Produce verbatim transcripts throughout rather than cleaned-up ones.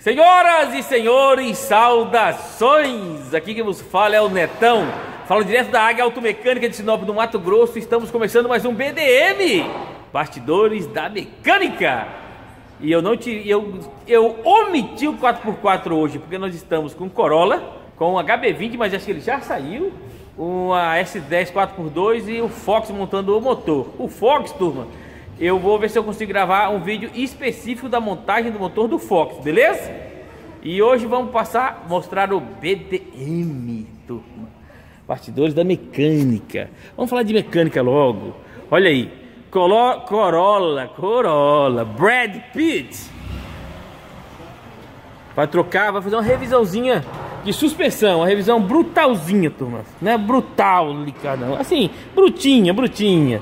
Senhoras e senhores, saudações! Aqui quem vos fala é o Netão. Falo direto da Águia Automecânica de Sinop, no Mato Grosso. Estamos começando mais um B D M, Bastidores da Mecânica. E eu não tirei, eu, eu omiti o quatro por quatro hoje, porque nós estamos com Corolla, com o H B vinte, mas acho que ele já saiu, uma S dez quatro por dois e o Fox montando o motor. O Fox, turma, eu vou ver se eu consigo gravar um vídeo específico da montagem do motor do Fox, beleza? E hoje vamos passar, mostrar o B D M, turma. Bastidores da mecânica. Vamos falar de mecânica logo. Olha aí, Colo Corolla, Corolla, Brad Pitt. Vai trocar, vai fazer uma revisãozinha de suspensão, uma revisão brutalzinha, turma. Não é brutal, não. Assim, brutinha, brutinha.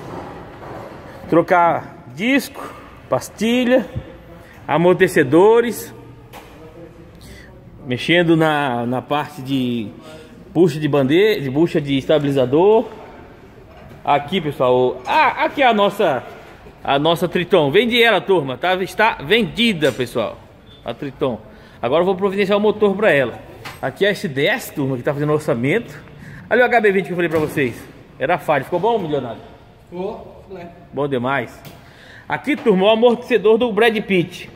Trocar disco, pastilha, amortecedores, mexendo na, na parte de bucha de bandeira, de bucha de estabilizador. Aqui, pessoal, ah, aqui é a nossa a nossa Triton. Vendi ela, turma, tá? Está vendida, pessoal, a Triton. Agora eu vou providenciar o motor para ela. Aqui é a S dez, turma, que tá fazendo orçamento. Olha o H B vinte que eu falei para vocês. Era falha, ficou bom, milionário? Ficou. Bom demais. Aqui, turma, o amortecedor do Brad Pitt.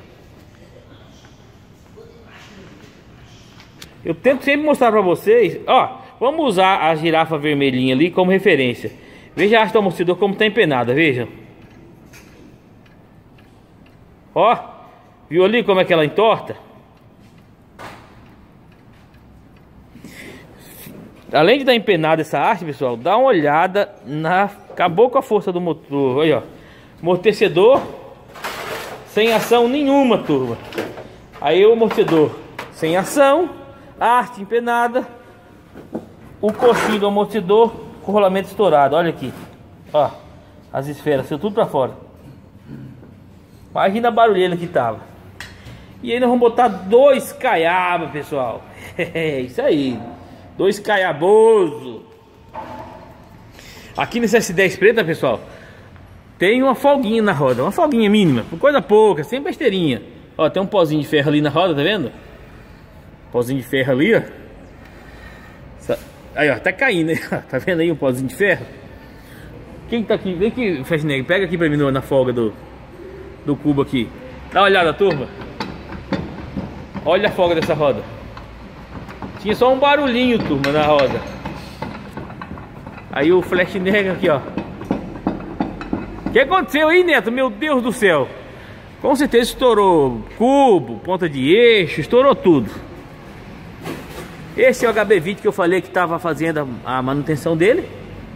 Eu tento sempre mostrar pra vocês. Ó, vamos usar a girafa vermelhinha ali como referência. Veja a haste do amortecedor como tá empenada, veja. Ó, viu ali como é que ela entorta? Além de dar empenada essa haste, pessoal, dá uma olhada na... Acabou com a força do motor. Olha, ó. Amortecedor sem ação nenhuma, turma. Aí o amortecedor sem ação, a haste empenada, o coxinho do amortecedor com o rolamento estourado. Olha aqui, ó, as esferas, saiu tudo pra fora. Imagina a barulheira que tava. E aí nós vamos botar dois caiaba, pessoal. É isso aí, dois caiaboso. Aqui nesse S dez preta, pessoal, tem uma folguinha na roda, uma folguinha mínima, coisa pouca, sem besteirinha. Ó, tem um pozinho de ferro ali na roda, tá vendo? Pozinho de ferro ali, ó. Aí, ó, tá caindo, né? Tá vendo aí um pozinho de ferro? Quem tá aqui? Vem aqui, Fesneg, pega aqui pra mim na folga do, do cubo aqui. Dá uma olhada, turma. Olha a folga dessa roda. Tinha só um barulhinho, turma, na roda. Aí o flash nega aqui, ó. O que aconteceu aí, Neto? Meu Deus do céu. Com certeza estourou cubo, ponta de eixo, estourou tudo. Esse é o H B vinte que eu falei que estava fazendo a manutenção dele.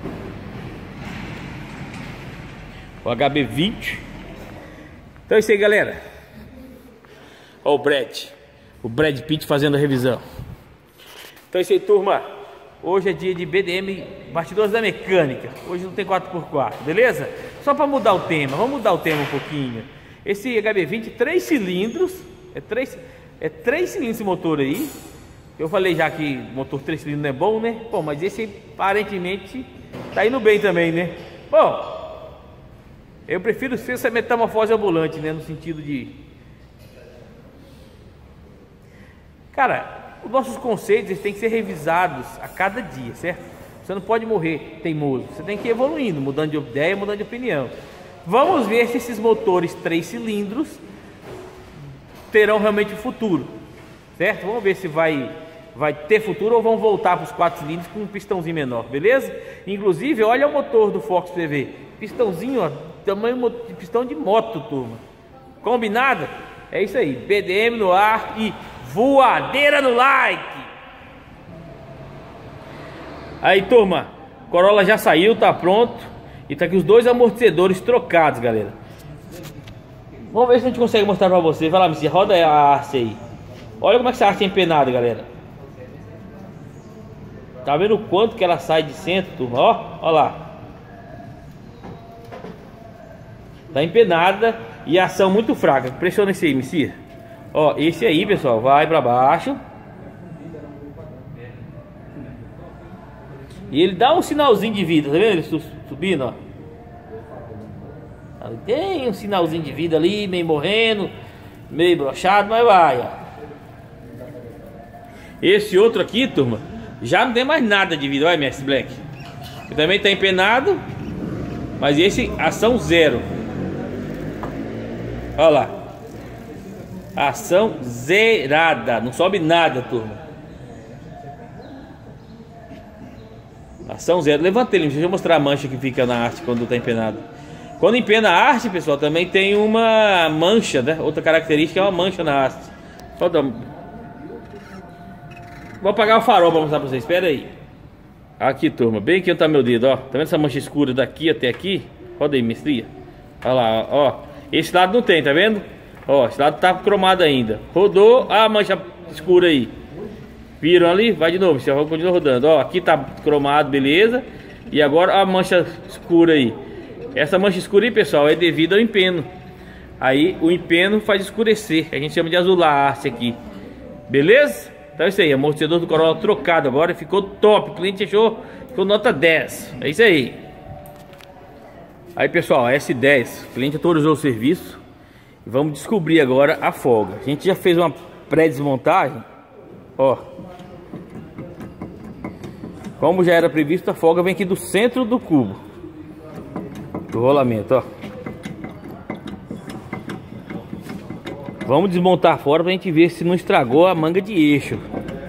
O H B vinte. Então é isso aí, galera. Ó o Brad. O Brad Pitt fazendo a revisão. Então é isso aí, turma. Hoje é dia de B D M, Bastidores da Mecânica. Hoje não tem quatro por quatro, beleza? Só para mudar o tema, vamos mudar o tema um pouquinho. Esse H B vinte, três cilindros. É três, é três cilindros esse motor aí. Eu falei já que motor três cilindros não é bom, né? Bom, mas esse aparentemente tá indo bem também, né? Bom, eu prefiro ser essa metamorfose ambulante, né? No sentido de... Cara... Os nossos conceitos eles têm que ser revisados a cada dia, certo? Você não pode morrer teimoso. Você tem que ir evoluindo, mudando de ideia, mudando de opinião. Vamos ver se esses motores três cilindros terão realmente futuro, certo? Vamos ver se vai, vai ter futuro ou vão voltar para os quatro cilindros com um pistãozinho menor, beleza? Inclusive, olha o motor do Fox P V. Pistãozinho, ó, tamanho de pistão de moto, turma. Combinado? É isso aí. B D M no ar e... voadeira no like. Aí, turma, Corolla já saiu, tá pronto. E tá aqui os dois amortecedores trocados, galera. Vamos ver se a gente consegue mostrar pra você. Vai lá, Missy, roda a haste aí. Olha como é que essa haste é empenada, galera. Tá vendo o quanto que ela sai de centro, turma? Ó, ó lá. Tá empenada e a ação muito fraca. Pressiona esse aí, Missy. Ó, esse aí, pessoal, vai pra baixo. E ele dá um sinalzinho de vida, tá vendo? Ele subindo, ó. Tem um sinalzinho de vida ali, meio morrendo. Meio brochado, mas vai, ó. Esse outro aqui, turma, já não tem mais nada de vida. Olha, M S Black. Ele também tá empenado, mas esse, ação zero. Olha lá. Ação zerada. Não sobe nada, turma. Ação zero. Levanta ele, deixa eu mostrar a mancha que fica na haste quando tá empenado. Quando empena a haste, pessoal, também tem uma mancha, né? Outra característica é uma mancha na haste. Vou apagar o farol pra mostrar pra vocês. Espera aí. Aqui, turma, bem aqui onde tá meu dedo, ó. Tá vendo essa mancha escura daqui até aqui? Roda aí, mestria. Olha lá, ó. Esse lado não tem, tá vendo? Ó, esse lado tá cromado ainda. Rodou, a mancha escura aí. Viram ali? Vai de novo, você vai continuar rodando. Ó, aqui tá cromado, beleza. E agora a mancha escura aí. Essa mancha escura aí, pessoal, é devido ao empeno. Aí o empeno faz escurecer. A gente chama de azular a haste aqui. Beleza? Então é isso aí, amortecedor do Corolla trocado agora, ficou top. O cliente achou, ficou nota dez. É isso aí. Aí, pessoal, S dez, o cliente autorizou o serviço. Vamos descobrir agora a folga. A gente já fez uma pré-desmontagem. Ó, como já era previsto, a folga vem aqui do centro do cubo do rolamento, ó. Vamos desmontar fora pra gente ver se não estragou a manga de eixo.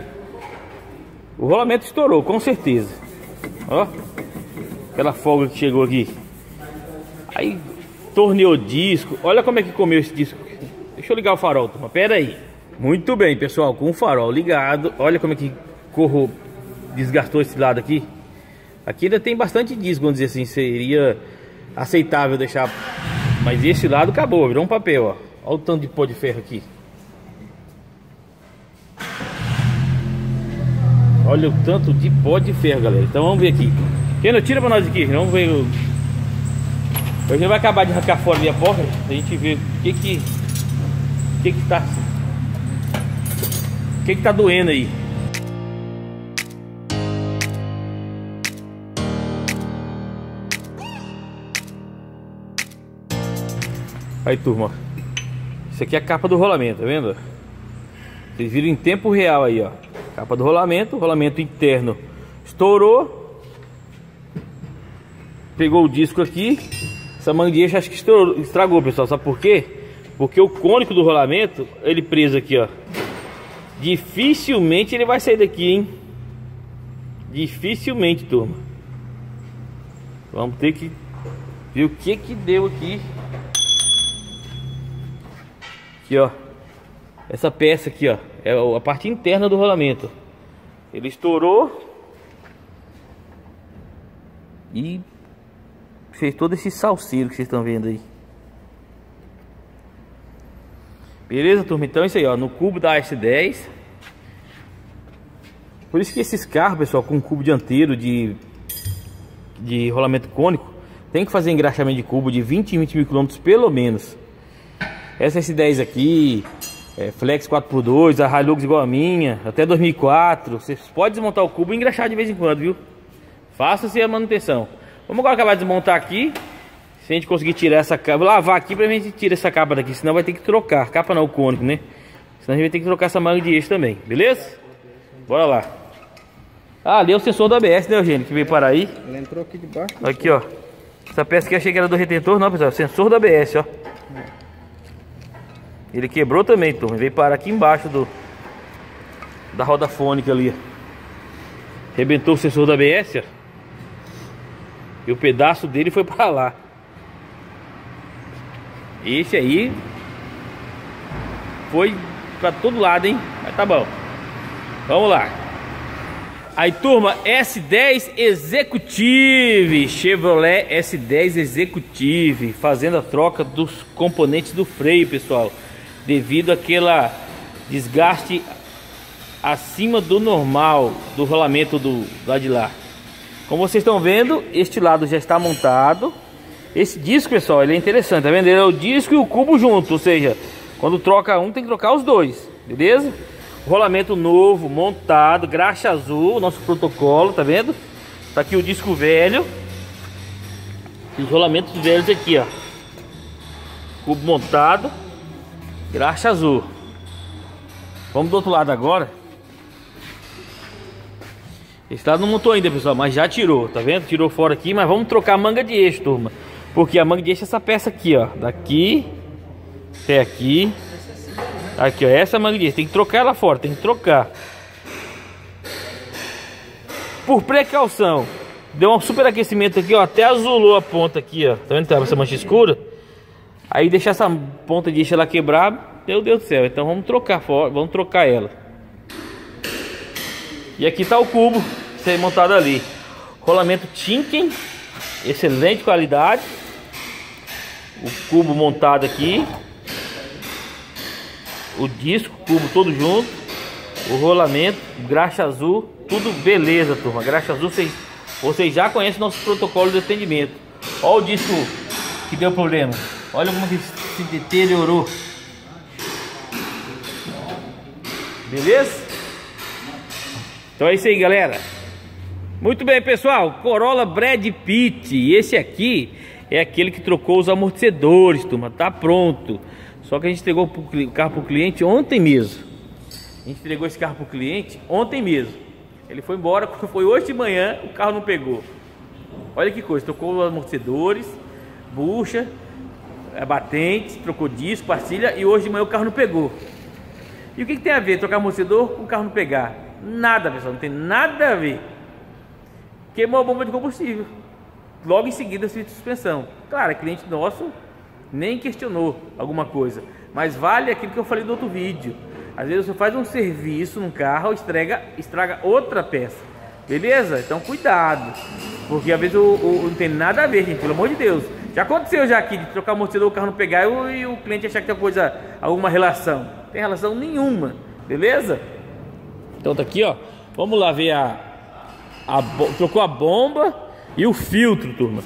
O rolamento estourou, com certeza. Ó, aquela folga que chegou aqui. Aí torneou o disco. Olha como é que comeu esse disco. Deixa eu ligar o farol, turma. Pera aí. Muito bem, pessoal, com o farol ligado. Olha como é que corro desgastou esse lado aqui. Aqui ainda tem bastante disco, vamos dizer assim. Seria aceitável deixar. Mas esse lado acabou, virou um papel, ó. Olha o tanto de pó de ferro aqui. Olha o tanto de pó de ferro, galera. Então vamos ver aqui. Keno, tira pra nós aqui. Vamos ver o... A gente vai acabar de arrancar fora ali a porta. A gente vê o que que... O que que tá... O que que tá doendo aí. Aí, turma. Isso aqui é a capa do rolamento, tá vendo? Vocês viram em tempo real aí, ó. Capa do rolamento, rolamento interno estourou. Pegou o disco aqui. Essa manga de eixo acho que estourou, estragou, pessoal. Sabe por quê? Porque o cônico do rolamento, ele preso aqui, ó. Dificilmente ele vai sair daqui, hein? Dificilmente, turma. Vamos ter que ver o que que deu aqui. Aqui, ó. Essa peça aqui, ó, é a parte interna do rolamento. Ele estourou e fez todo esse salseiro que vocês estão vendo aí. Beleza, turma? Então é isso aí, ó. No cubo da S dez. Por isso que esses carros, pessoal, com cubo dianteiro de, de rolamento cônico, tem que fazer engraxamento de cubo de vinte em vinte mil quilômetros pelo menos. Essa S dez aqui, é, Flex quatro por dois, a Hilux igual a minha, até dois mil e quatro. Você pode desmontar o cubo e engraxar de vez em quando, viu? Faça-se a manutenção. Vamos agora acabar de desmontar aqui. Se a gente conseguir tirar essa capa, vou lavar aqui pra gente tirar essa capa daqui, senão vai ter que trocar. Capa não, o cônico, né? Senão a gente vai ter que trocar essa manga de eixo também, beleza? Bora lá. Ah, ali é o sensor do A B S, né, Eugênio? Que veio parar aí. Ele entrou aqui debaixo. Aqui, ó. Essa peça aqui eu achei que era do retentor, não, pessoal. Sensor do A B S, ó. Ele quebrou também, turma. Veio parar aqui embaixo do da roda fônica ali, ó. Arrebentou o sensor do A B S, ó. E o pedaço dele foi pra lá. Esse aí foi pra todo lado, hein? Mas tá bom. Vamos lá. Aí, turma, S dez Executive, Chevrolet S dez Executive, fazendo a troca dos componentes do freio, pessoal, devido àquela desgaste acima do normal do rolamento do lado de lá. Como vocês estão vendo, este lado já está montado. Esse disco, pessoal, ele é interessante, tá vendo? Ele é o disco e o cubo junto, ou seja, quando troca um tem que trocar os dois, beleza? Rolamento novo, montado, graxa azul, nosso protocolo, tá vendo? Tá aqui o disco velho. Os rolamentos velhos aqui, ó. Cubo montado. Graxa azul. Vamos do outro lado agora. Esse lado não montou ainda, pessoal, mas já tirou, tá vendo? Tirou fora aqui, mas vamos trocar a manga de eixo, turma. Porque a manga de eixo é essa peça aqui, ó. Daqui até aqui. Aqui, ó, essa manga de eixo. Tem que trocar ela fora, tem que trocar. Por precaução, deu um superaquecimento aqui, ó. Até azulou a ponta aqui, ó. Tá vendo que tá essa mancha escura? Aí deixar essa ponta de eixo ela quebrar, meu Deus do céu. Então vamos trocar fora, vamos trocar ela. E aqui tá o cubo ser montado ali. Rolamento Tinken, excelente qualidade. O cubo montado aqui. O disco, cubo todo junto. O rolamento, graxa azul, tudo beleza, turma. Graxa azul, vocês, vocês já conhecem nosso protocolo de atendimento. Olha o disco que deu problema. Olha como que se deteriorou. Beleza? Então é isso aí, galera. Muito bem, pessoal. Corolla Brad Pitt. E esse aqui é aquele que trocou os amortecedores, turma. Tá pronto. Só que a gente entregou o carro para o cliente ontem mesmo. A gente entregou esse carro para o cliente ontem mesmo. Ele foi embora, foi hoje de manhã, o carro não pegou. Olha que coisa. Trocou os amortecedores, bucha, batente, trocou disco, pastilha. E hoje de manhã o carro não pegou. E o que, que tem a ver trocar amortecedor com o carro não pegar? Nada, pessoal, não tem nada a ver. Queimou a bomba de combustível. Logo em seguida, serviço de suspensão. Claro, cliente nosso nem questionou alguma coisa. Mas vale aquilo que eu falei no outro vídeo. Às vezes você faz um serviço num carro, estraga, estraga outra peça. Beleza? Então cuidado. Porque às vezes o, o, não tem nada a ver, gente, pelo amor de Deus. Já aconteceu já aqui de trocar o amortecedor, o carro não pegar e o, e o cliente achar que tem coisa, alguma relação. Não tem relação nenhuma. Beleza? Então tá aqui, ó. Vamos lá ver a, a trocou a bomba e o filtro, turma.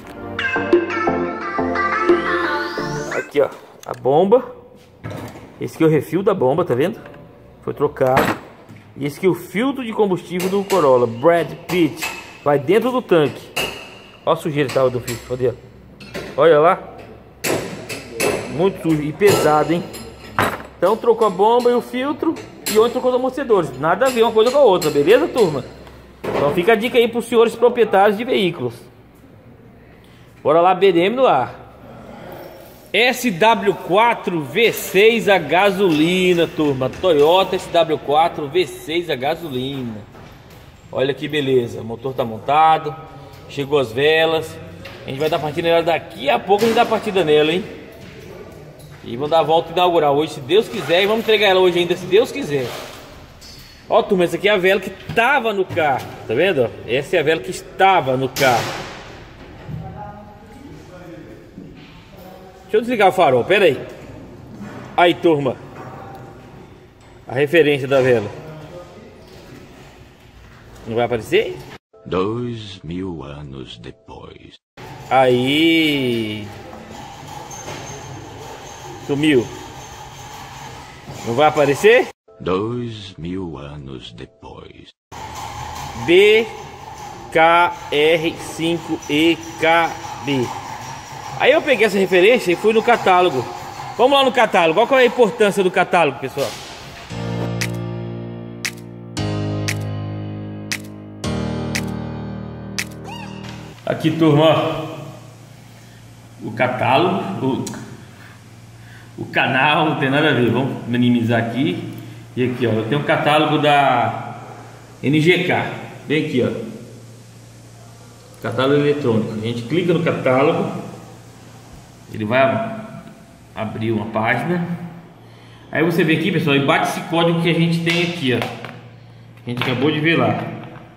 Aqui, ó, a bomba. Esse aqui é o refil da bomba, tá vendo? Foi trocado. E esse aqui é o filtro de combustível do Corolla Brad Pitt. Vai dentro do tanque. Olha a sujeira que tava do filtro, cadê? Olha lá. Muito sujo e pesado, hein? Então trocou a bomba e o filtro. E ontem trocou os amortecedores. Nada a ver uma coisa com a outra, beleza, turma? Então fica a dica aí para os senhores proprietários de veículos. Bora lá, B D M no ar. S W quatro V seis a gasolina, turma. Toyota S W quatro V seis a gasolina. Olha que beleza. O motor tá montado. Chegou as velas. A gente vai dar partida nela daqui a pouco. A gente dá partida nela, hein? E vamos dar a volta inaugural hoje, se Deus quiser. E vamos entregar ela hoje ainda, se Deus quiser. Ó, turma, essa aqui é a vela que estava no carro. Tá vendo? Essa é a vela que estava no carro. Deixa eu desligar o farol, pera aí. Aí, turma. A referência da vela. Não vai aparecer? Dois mil anos depois. Aí... Sumiu. Não vai aparecer? Dois mil anos depois. B K R cinco E K B. Aí eu peguei essa referência e fui no catálogo. Vamos lá no catálogo. Qual é a importância do catálogo, pessoal? Aqui, turma, o catálogo, o... O canal não tem nada a ver, vamos minimizar aqui. E aqui, ó, tem um catálogo da N G K. Bem aqui, ó. Catálogo eletrônico. A gente clica no catálogo. Ele vai abrir uma página. Aí você vê aqui, pessoal, e bate esse código que a gente tem aqui, ó. A gente acabou de ver lá.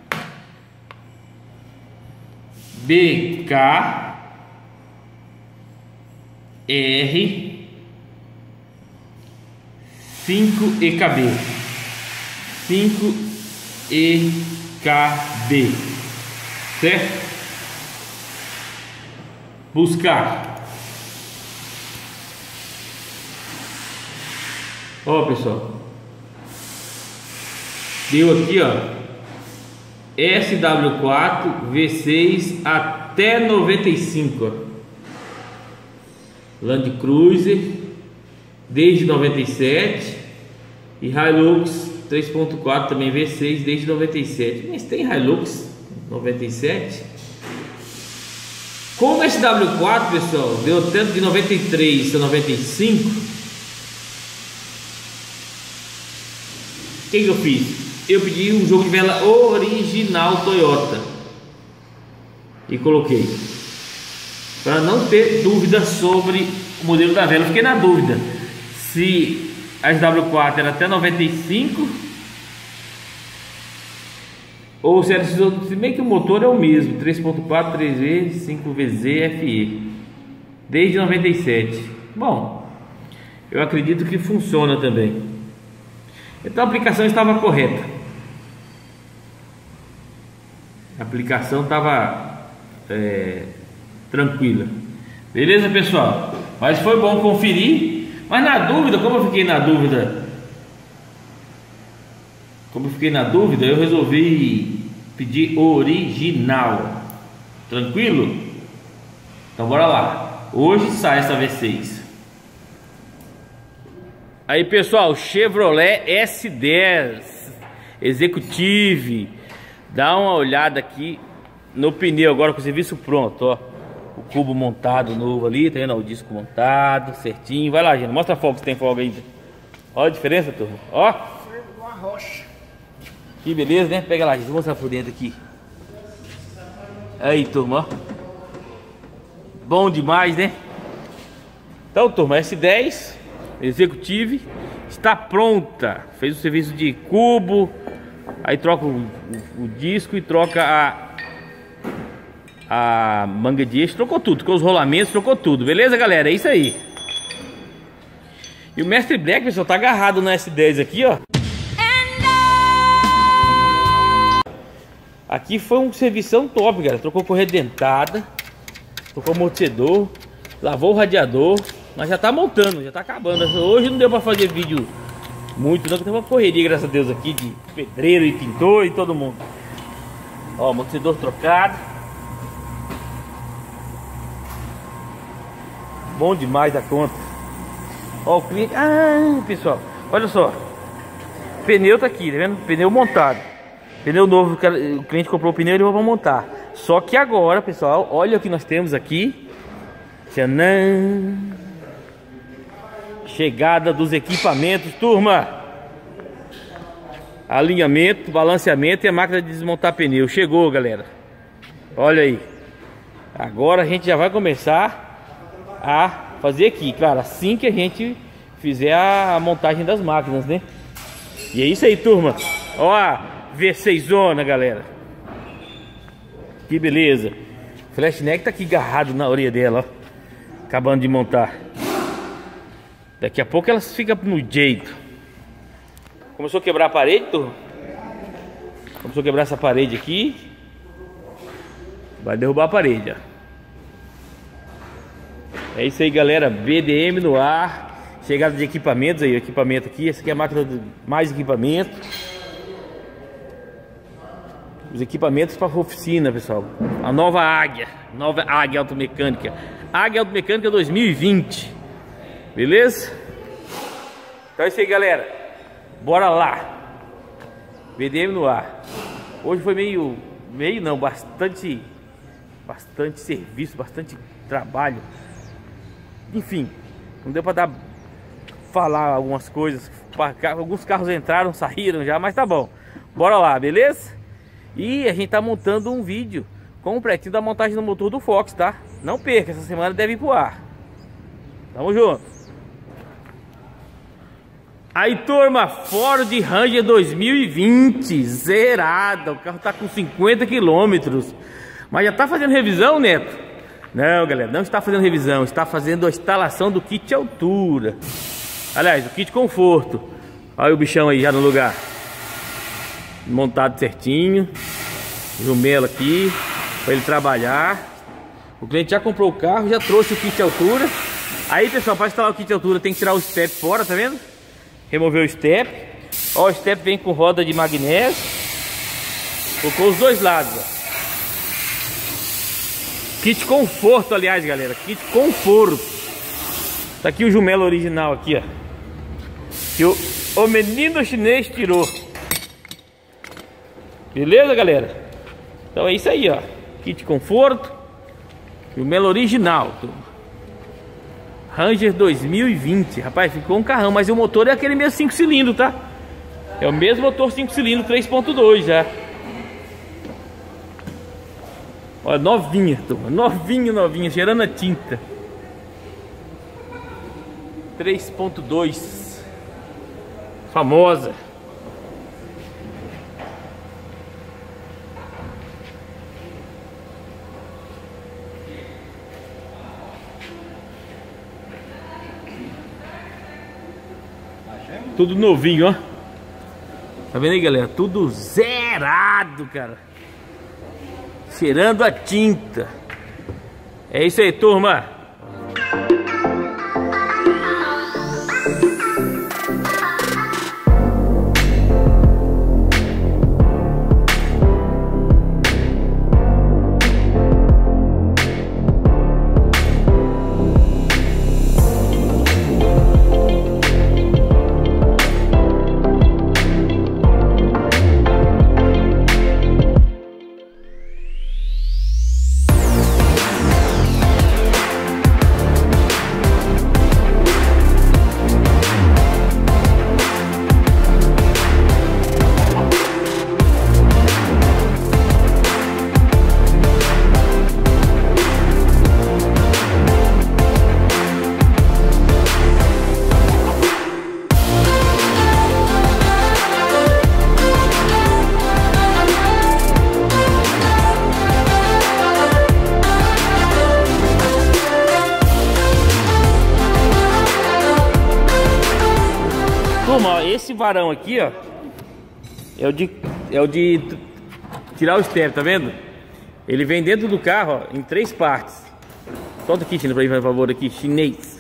B K R cinco E K B. cinco E K B. Certo? Buscar. Ó, pessoal. Deu aqui, ó. S W quatro V seis até noventa e cinco, ó. Land Cruiser desde noventa e sete. E Hilux três ponto quatro também V seis desde noventa e sete. Mas tem Hilux noventa e sete? Como S W quatro, pessoal, deu tanto de noventa e três a noventa e cinco. O que, que eu fiz? Eu pedi um jogo de vela original Toyota e coloquei, para não ter dúvida sobre o modelo da vela. Eu fiquei na dúvida se a S W quatro era até noventa e cinco ou se era, se bem que o motor é o mesmo, três ponto quatro, três V, cinco V Z F E, desde noventa e sete. Bom, eu acredito que funciona também. Então a aplicação estava correta. A aplicação estava é, tranquila. Beleza, pessoal? Mas foi bom conferir. Mas na dúvida, como eu fiquei na dúvida, como eu fiquei na dúvida, eu resolvi pedir original. Tranquilo? Então bora lá. Hoje sai essa V seis. Aí, pessoal, Chevrolet S dez Executive. Dá uma olhada aqui no pneu agora com o serviço pronto, ó. O cubo montado novo ali, tá vendo? O disco montado, certinho. Vai lá, gente, mostra a folga se tem folga ainda. Olha a diferença, turma. Ó. Uma rocha. Que beleza, né? Pega lá, gente. Vou mostrar por dentro aqui. Aí, turma, ó. Bom demais, né? Então, turma, S dez Executive está pronta. Fez o serviço de cubo. Aí troca o, o, o disco e troca a a manga de eixo, trocou tudo, com os rolamentos, trocou tudo, beleza, galera? É isso aí. E o Mestre Black, pessoal, tá agarrado no S dez aqui, ó. Aqui foi um servição top, galera. Trocou correia dentada, trocou amortecedor, lavou o radiador, mas já tá montando, já tá acabando. Hoje não deu pra fazer vídeo muito, não, que tem uma correria, graças a Deus, aqui de pedreiro e pintor e todo mundo. Ó, amortecedor trocado. Bom demais da conta. Ó, o cliente. Ah, pessoal, olha só. Pneu tá aqui, tá vendo? Pneu montado. Pneu novo, o cliente comprou o pneu e ele vai montar. Só que agora, pessoal, olha o que nós temos aqui. Tchanã. Chegada dos equipamentos, turma. Alinhamento, balanceamento e a máquina de desmontar pneu. Chegou, galera. Olha aí. Agora a gente já vai começar a fazer aqui, claro, assim que a gente fizer a montagem das máquinas, né? E é isso aí, turma. Ó a V seis zona, galera. Que beleza. Flash neck tá aqui agarrado na orelha dela, ó. Acabando de montar. Daqui a pouco elas ficam no jeito. Começou a quebrar a parede, turma. Começou a quebrar essa parede aqui. Vai derrubar a parede, ó. É isso aí, galera, B D M no ar. Chegada de equipamentos aí, equipamento aqui. Essa aqui é a máquina de mais equipamento. Os equipamentos para oficina, pessoal. A nova Águia, nova Águia Automecânica. Águia Automecânica dois mil e vinte. Beleza? Então é isso aí, galera. Bora lá. B D M no ar. Hoje foi meio, meio não, bastante, bastante serviço, bastante trabalho. Enfim, não deu pra dar, falar algumas coisas. Alguns carros entraram, saíram já, mas tá bom. Bora lá, beleza? E a gente tá montando um vídeo completinho da montagem do motor do Fox, tá? Não perca, essa semana deve ir pro ar. Tamo junto. Aí, turma, Ford Ranger dois mil e vinte, zerada. O carro tá com cinquenta quilômetros. Mas já tá fazendo revisão, Neto? Não, galera, não está fazendo revisão. Está fazendo a instalação do kit altura. Aliás, o kit conforto. Olha o bichão aí já no lugar. Montado certinho. Jumelo aqui para ele trabalhar. O cliente já comprou o carro, já trouxe o kit altura. Aí, pessoal, para instalar o kit altura tem que tirar o step fora, tá vendo? Remover o step. Ó, o step vem com roda de magnésio. Colocou os dois lados, ó. Kit conforto, aliás, galera, kit conforto. Tá aqui o jumelo original aqui, ó. Que o, o menino chinês tirou. Beleza, galera? Então é isso aí, ó. Kit conforto. Jumelo original, turma. Ranger dois mil e vinte. Rapaz, ficou um carrão, mas o motor é aquele mesmo cinco cilindros, tá? É o mesmo motor cinco cilindros três ponto dois já. Olha, novinha, turma. Novinha, novinha, cheirando a tinta. três ponto dois. Famosa. Tudo novinho, ó. Tá vendo aí, galera? Tudo zerado, cara. Cheirando a tinta. É isso aí, turma. Turma, esse varão aqui, ó, é o de, é o de tirar o step, tá vendo? Ele vem dentro do carro, ó, em três partes. Solta aqui, China, pra mim, por favor, aqui, chinês.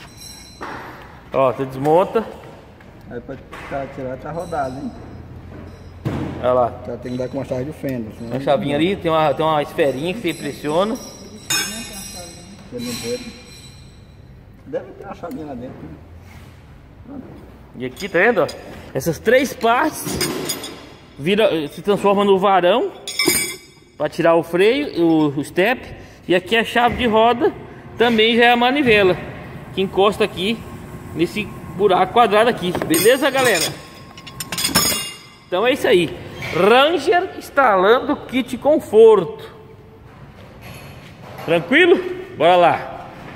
Ó, você desmonta. Aí pra tirar tá rodado, hein? Olha lá. Tá, tem que dar com uma chave de fenda. Tem uma chavinha ali, tem uma, tem uma esferinha que você pressiona. Deve ter uma chavinha lá dentro. E aqui, tá vendo? Ó? Essas três partes vira, se transforma no varão para tirar o freio, o, o step. E aqui a chave de roda também já é a manivela que encosta aqui nesse buraco quadrado aqui. Beleza, galera? Então é isso aí. Ranger instalando kit conforto. Tranquilo? Bora lá.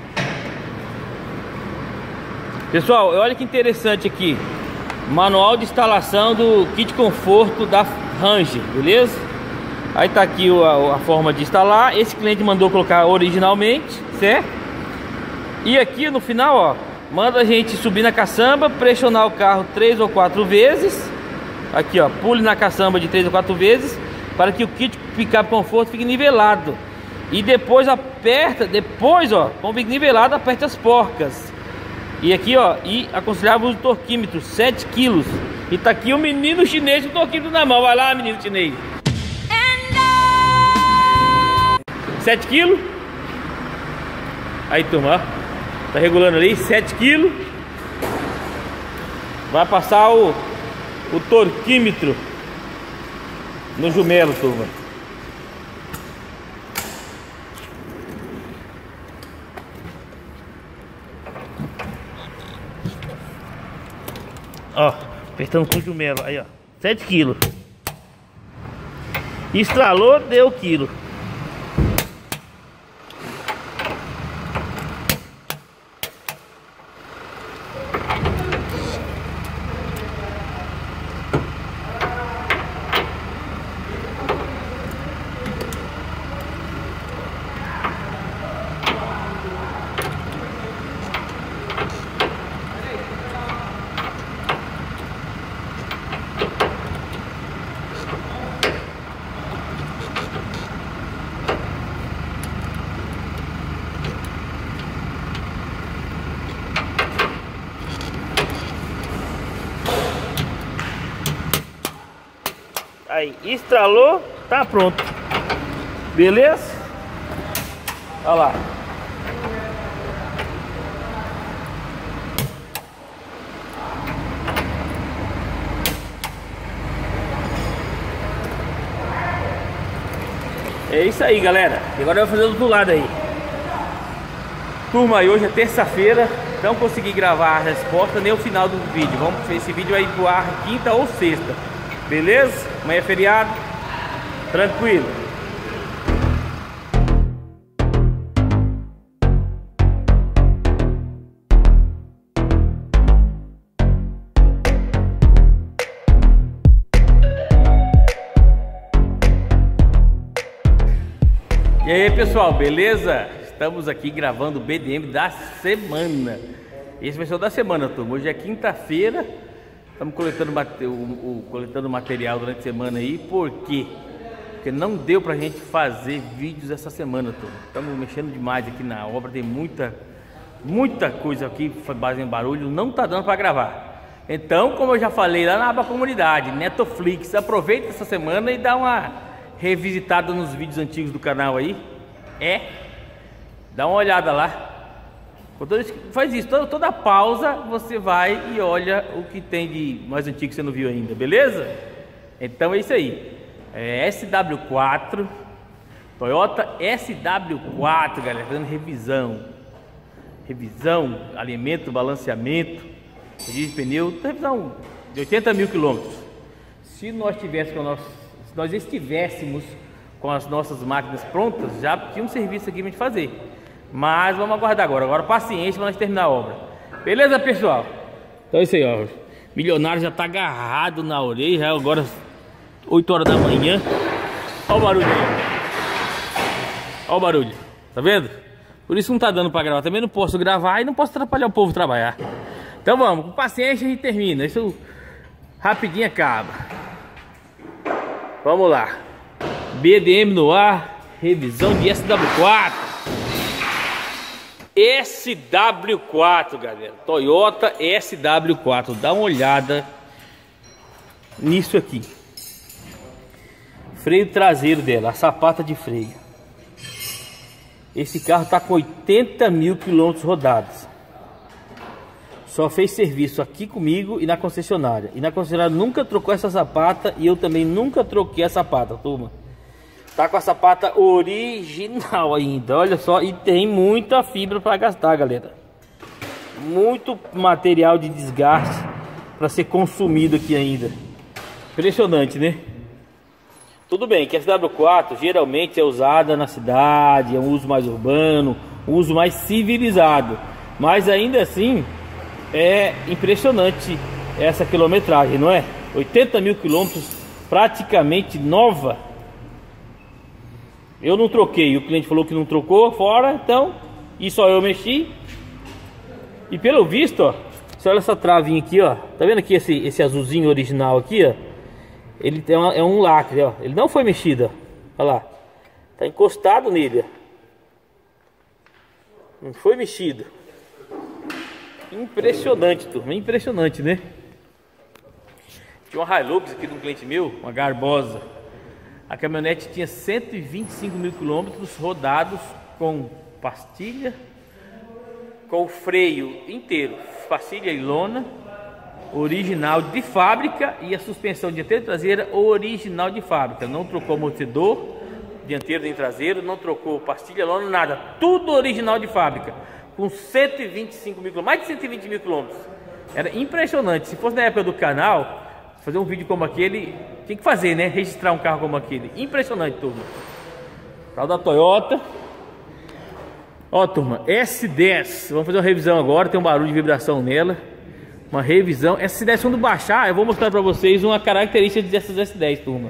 Pessoal, olha que interessante aqui. Manual de instalação do kit conforto da Ranger, beleza? Aí tá aqui a, a forma de instalar. Esse cliente mandou colocar originalmente, certo? E aqui no final, ó, manda a gente subir na caçamba, pressionar o carro três ou quatro vezes. Aqui, ó, pule na caçamba de três ou quatro vezes para que o kit picape conforto fique nivelado. E depois aperta, depois, ó, como fica nivelado, aperta as porcas. E aqui, ó, e aconselhava o torquímetro, sete quilos. E tá aqui o menino chinês com o torquímetro na mão. Vai lá, menino chinês. sete quilos. Aí, turma, ó. Tá regulando ali, sete quilos. Vai passar o, o torquímetro no jumelo, turma. Ó, apertando com o jumelo, aí ó, sete quilos. Estralou, deu quilo. Aí, estralou, tá pronto. Beleza? Olha lá. É isso aí, galera. E agora eu vou fazer do outro lado aí. Turma, e hoje é terça-feira. Não consegui gravar a resposta nem o final do vídeo. Vamos ver esse vídeo aí pro ar quinta ou sexta. Beleza? Amanhã é feriado. Tranquilo. E aí, pessoal, beleza? Estamos aqui gravando o B D M da semana. Esse vai ser o da semana, turma. Hoje é quinta-feira. Estamos coletando, o, o, coletando material durante a semana aí. Por quê? Porque não deu pra gente fazer vídeos essa semana, turma. Estamos mexendo demais aqui na obra. Tem muita, muita coisa aqui fazendo barulho. Não tá dando pra gravar. Então, como eu já falei lá na aba comunidade, Netflix, aproveita essa semana e dá uma revisitada nos vídeos antigos do canal aí. É, dá uma olhada lá. Faz isso, toda, toda pausa você vai e olha o que tem de mais antigo que você não viu ainda, beleza? Então é isso aí. É S W quatro, Toyota S W quatro, galera, fazendo revisão. Revisão, alimento, balanceamento, de pneu, revisão de oitenta mil quilômetros. Se nós tivéssemos com o nosso Se nós estivéssemos com as nossas máquinas prontas, já tinha um serviço aqui pra gente fazer. Mas vamos aguardar agora. Agora paciência para nós terminar a obra. Beleza, pessoal? Então é isso aí, ó. Milionário já tá agarrado na orelha. Já agora oito horas da manhã. Olha o barulho aí. Olha o barulho. Tá vendo? Por isso não tá dando pra gravar. Também não posso gravar e não posso atrapalhar o povo trabalhar. Então vamos, com paciência a gente termina. Isso rapidinho acaba. Vamos lá. B D M no ar. Revisão de S W quatro. S W quatro, galera. Toyota S W quatro. Dá uma olhada nisso aqui. Freio traseiro dela. A sapata de freio. Esse carro tá com oitenta mil quilômetros rodados. Só fez serviço aqui comigo e na concessionária. E na concessionária nunca trocou essa sapata. E eu também nunca troquei a sapata, turma. Tá com a sapata original ainda. Olha só. E tem muita fibra para gastar, galera. Muito material de desgaste para ser consumido aqui ainda. Impressionante, né? Tudo bem que a S W quatro geralmente é usada na cidade. É um uso mais urbano. Um uso mais civilizado. Mas ainda assim... é impressionante essa quilometragem, não é? oitenta mil quilômetros, praticamente nova. Eu não troquei, o cliente falou que não trocou fora, então, e só eu mexi. E pelo visto, ó, você olha essa travinha aqui, ó. Tá vendo aqui esse, esse azulzinho original aqui, ó? Ele tem uma, é um lacre, ó. Ele não foi mexido, ó. Olha lá. Tá encostado nele, ó. Não foi mexido. Impressionante, turma, impressionante, né? Tinha uma Hilux aqui de um cliente meu, uma Garbosa. A caminhonete tinha cento e vinte e cinco mil quilômetros rodados com pastilha, com o freio inteiro, pastilha e lona, original de fábrica, e a suspensão dianteira e traseira original de fábrica. Não trocou amortecedor dianteiro nem traseiro, não trocou pastilha, lona, nada. Tudo original de fábrica. Com cento e vinte e cinco mil quilômetros, mais de cento e vinte mil quilômetros. Era impressionante. Se fosse na época do canal, fazer um vídeo como aquele, tinha que fazer, né? Registrar um carro como aquele. Impressionante, turma. Carro da Toyota. Ó, turma, S dez. Vamos fazer uma revisão agora. Tem um barulho de vibração nela. Uma revisão. S dez, quando baixar, eu vou mostrar pra vocês uma característica dessas S dez, turma.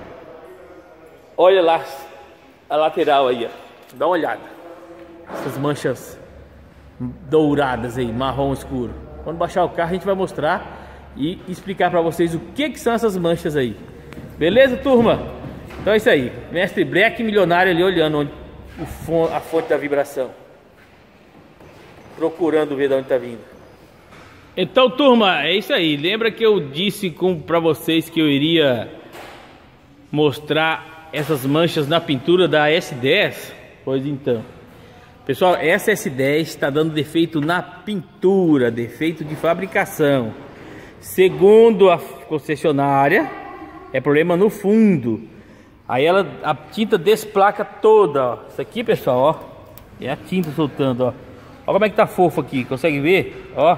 Olha lá a lateral aí, ó. Dá uma olhada. Essas manchas douradas aí, marrom escuro. Quando baixar o carro a gente vai mostrar e explicar para vocês o que que são essas manchas aí. Beleza, turma? Então é isso aí. Mestre Black milionário ali olhando onde, o, a fonte da vibração. Procurando ver de onde tá vindo. Então, turma, é isso aí. Lembra que eu disse para vocês que eu iria mostrar essas manchas na pintura da S dez? Pois então. Pessoal, essa S dez está dando defeito na pintura, defeito de fabricação. Segundo a concessionária, é problema no fundo. Aí ela, a tinta desplaca toda, ó. Isso aqui, pessoal, ó, é a tinta soltando, ó. Olha como é que tá fofo aqui, consegue ver? Ó.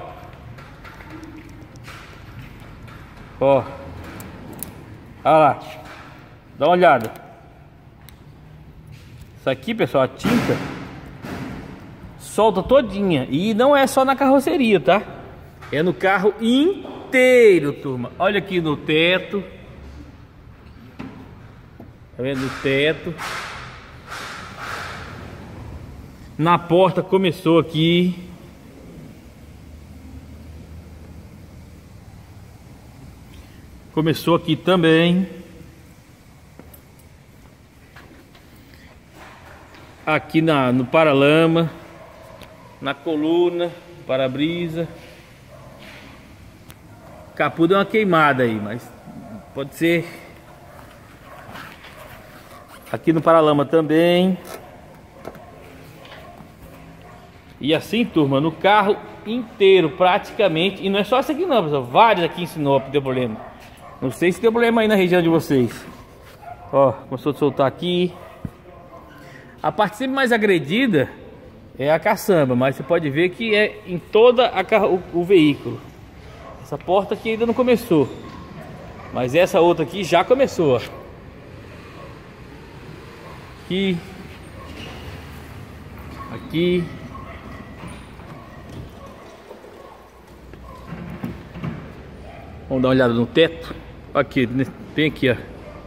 Ó. Olha lá. Dá uma olhada. Isso aqui, pessoal, a tinta solta todinha. E não é só na carroceria, tá? É no carro inteiro, turma. Olha aqui no teto. Tá vendo? No teto. Na porta começou aqui. Começou aqui também. Aqui na, no paralama. Na coluna, para-brisa. Capô deu uma queimada aí, mas pode ser. Aqui no paralama também. E assim, turma, no carro inteiro praticamente. E não é só esse aqui não, pessoal. Vários aqui em Sinop deu problema. Não sei se deu problema aí na região de vocês. Ó, começou a soltar aqui. A parte sempre mais agredida é a caçamba, mas você pode ver que é em toda a o, o veículo. Essa porta aqui ainda não começou, mas essa outra aqui já começou, ó. Aqui, aqui, vamos dar uma olhada no teto. Aqui, tem aqui, ó.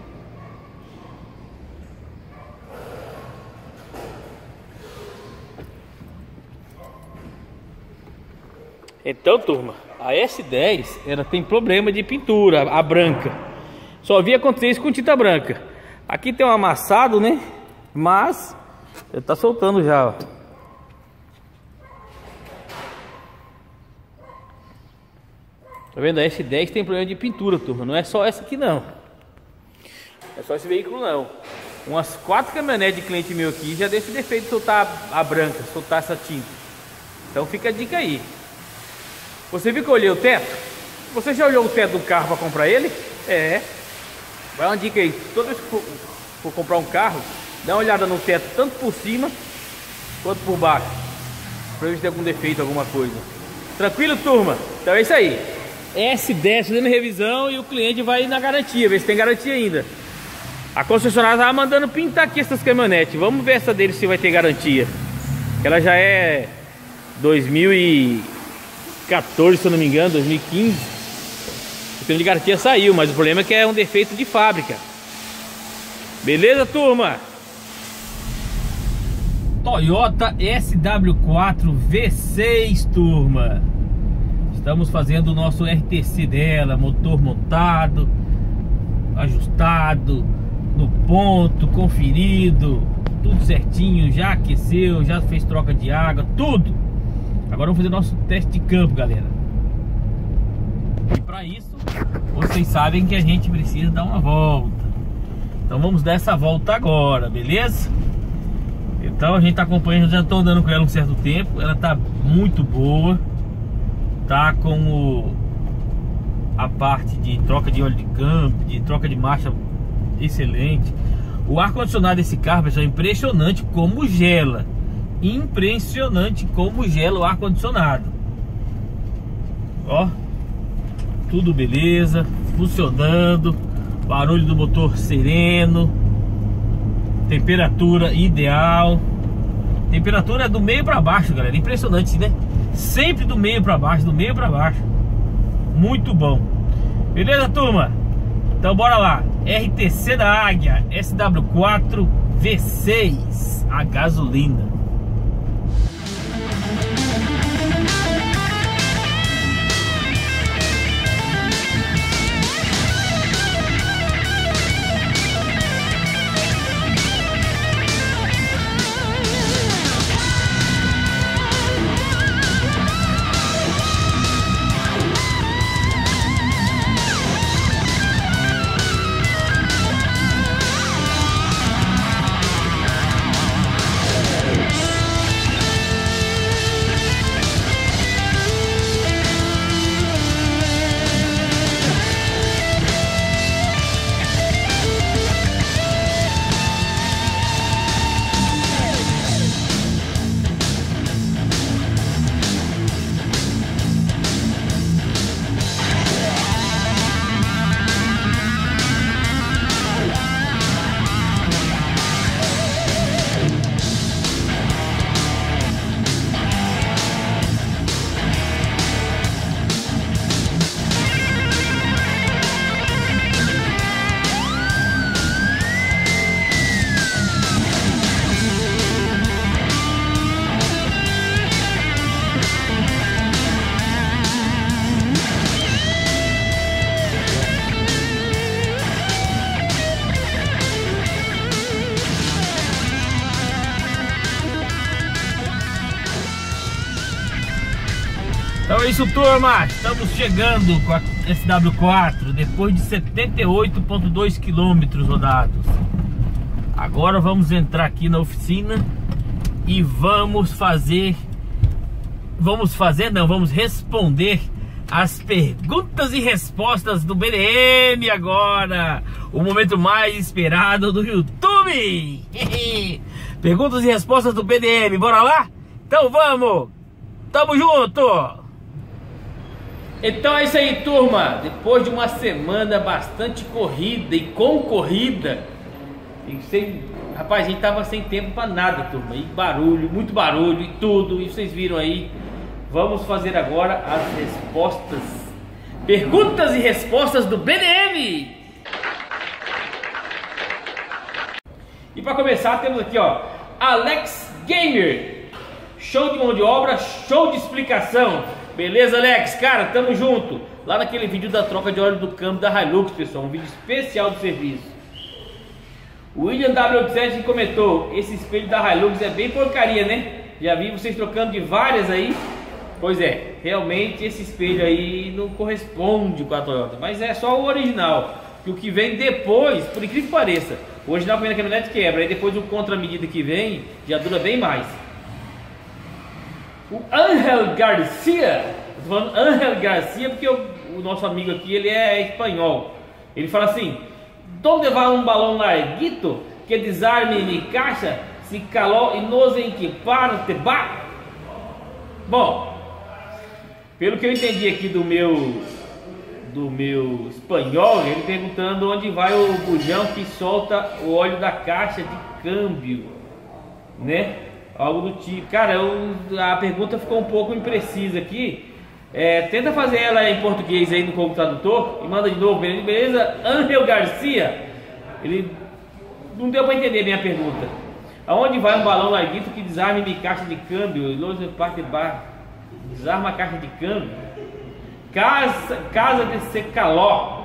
Então, turma, a S dez ela tem problema de pintura, a branca. Só vi acontecer isso com tinta branca. Aqui tem um amassado, né? Mas ele tá soltando já, ó. Tá vendo? A S dez tem problema de pintura, turma. Não é só essa aqui, não. É só esse veículo, não. Umas quatro caminhonetes de cliente meu aqui já deu esse defeito de soltar a branca, soltar essa tinta. Então fica a dica aí. Você viu que eu olhei o teto? Você já olhou o teto do carro para comprar ele? É. Vai uma dica aí. Toda vez que for, for comprar um carro, dá uma olhada no teto, tanto por cima quanto por baixo, para ver se tem algum defeito, alguma coisa. Tranquilo, turma? Então é isso aí. S dez fazendo revisão e o cliente vai na garantia, ver se tem garantia ainda. A concessionária estava mandando pintar aqui essas caminhonetes. Vamos ver essa dele se vai ter garantia. Ela já é dois mil e quatorze, se eu não me engano, dois mil e quinze. O plano de garantia saiu, mas o problema é que é um defeito de fábrica. Beleza, turma? Toyota S W quatro V seis, turma. Estamos fazendo o nosso R T C dela, motor montado, ajustado, no ponto, conferido, tudo certinho, já aqueceu, já fez troca de água, tudo. Agora vamos fazer nosso teste de campo, galera. E para isso, vocês sabem que a gente precisa dar uma volta. Então vamos dar essa volta agora, beleza? Então a gente tá acompanhando, já estou andando com ela um certo tempo. Ela tá muito boa. Tá com o, a parte de troca de óleo de câmbio, de troca de marcha excelente. O ar-condicionado desse carro, pessoal, é impressionante como gela. Impressionante como gela o ar-condicionado. Ó, tudo beleza, funcionando. Barulho do motor sereno. Temperatura ideal. Temperatura do meio para baixo, galera. Impressionante, né? Sempre do meio para baixo, do meio para baixo. Muito bom. Beleza, turma? Então bora lá. R T C da Águia S W quatro V seis, a gasolina. é isso, turma. Estamos chegando com a S W quatro depois de setenta e oito vírgula dois quilômetros rodados. Agora vamos entrar aqui na oficina e vamos fazer Vamos fazer, não, vamos responder as perguntas e respostas do B D M agora. O momento mais esperado do YouTube. Perguntas e respostas do B D M, bora lá? Então vamos! Tamo junto! Então é isso aí, turma. Depois de uma semana bastante corrida e concorrida, e sem, rapaz, a gente tava sem tempo pra nada, turma. E barulho, muito barulho e tudo. E vocês viram aí. Vamos fazer agora as respostas. Perguntas e respostas do B D M. E para começar temos aqui, ó, Alex Gamer. Show de mão de obra, show de explicação. Beleza, Alex? Cara, tamo junto. Lá naquele vídeo da troca de óleo do câmbio da Hilux, pessoal, um vídeo especial do serviço. O William W oitenta e sete comentou: esse espelho da Hilux é bem porcaria, né? Já vi vocês trocando de várias aí. Pois é, realmente esse espelho aí não corresponde com a Toyota, mas é só o original. Que o que vem depois, por incrível que pareça, o original que vem na caminhonete quebra, aí depois o contra-medida que vem já dura bem mais. O Angel Garcia, eu tô falando Angel Garcia porque o, o nosso amigo aqui ele é espanhol. Ele fala assim: "Donde vai um balão larguito que desarme mi caixa se calor e nos equipar te ba?" Bom, pelo que eu entendi aqui do meu do meu espanhol, ele perguntando onde vai o bujão que solta o óleo da caixa de câmbio, né? Algo do tipo. Cara, eu, a pergunta ficou um pouco imprecisa aqui. É, tenta fazer ela em português aí no computador e manda de novo, beleza? Angel Garcia, ele não deu para entender minha pergunta. Aonde vai um balão larguito que desarme minha caixa de câmbio? Desarma a caixa de câmbio. Casa, casa de secaló.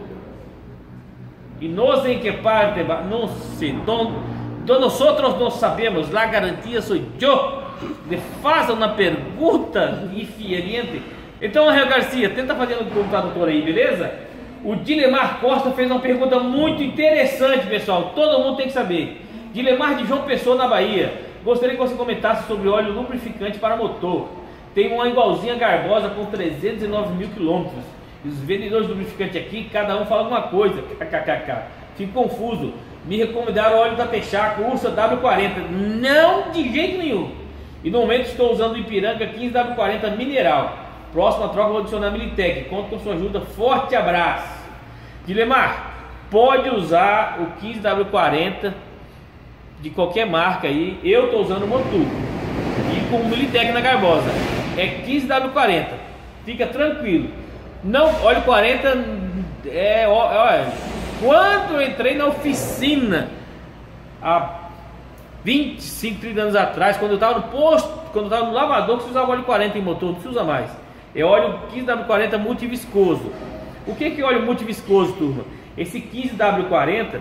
E nos em que parte, não sei, don, don nosotros não sabemos. La garantia sou eu. Me faça uma pergunta diferente. Então, Angel Garcia, tenta fazer no computador aí, beleza? O Dilemar Costa fez uma pergunta muito interessante, pessoal. Todo mundo tem que saber. Dilemar de João Pessoa, na Bahia. Gostaria que você comentasse sobre óleo lubrificante para motor. Tem uma igualzinha garbosa com trezentos e nove mil quilômetros. E os vendedores de lubrificante aqui, cada um fala alguma coisa. Kkkk. Fico confuso. Me recomendaram o óleo da Texaco Ursa W quarenta. Não, de jeito nenhum. E no momento estou usando o Ipiranga quinze W quarenta mineral. Próxima troca vou adicionar a Militec. Conto com sua ajuda. Forte abraço. Dilemar, pode usar o quinze W quarenta de qualquer marca aí. Eu estou usando o Motul e com o Militec na garbosa. É quinze W quarenta. Fica tranquilo. Não, óleo quarenta é, olha, quando eu entrei na oficina há vinte e cinco, trinta anos atrás, quando eu estava no posto, quando eu estava no lavador, que se usava óleo quarenta em motor, não se usa mais. É óleo quinze W quarenta multiviscoso. O que é óleo multiviscoso, turma? Esse quinze W quarenta,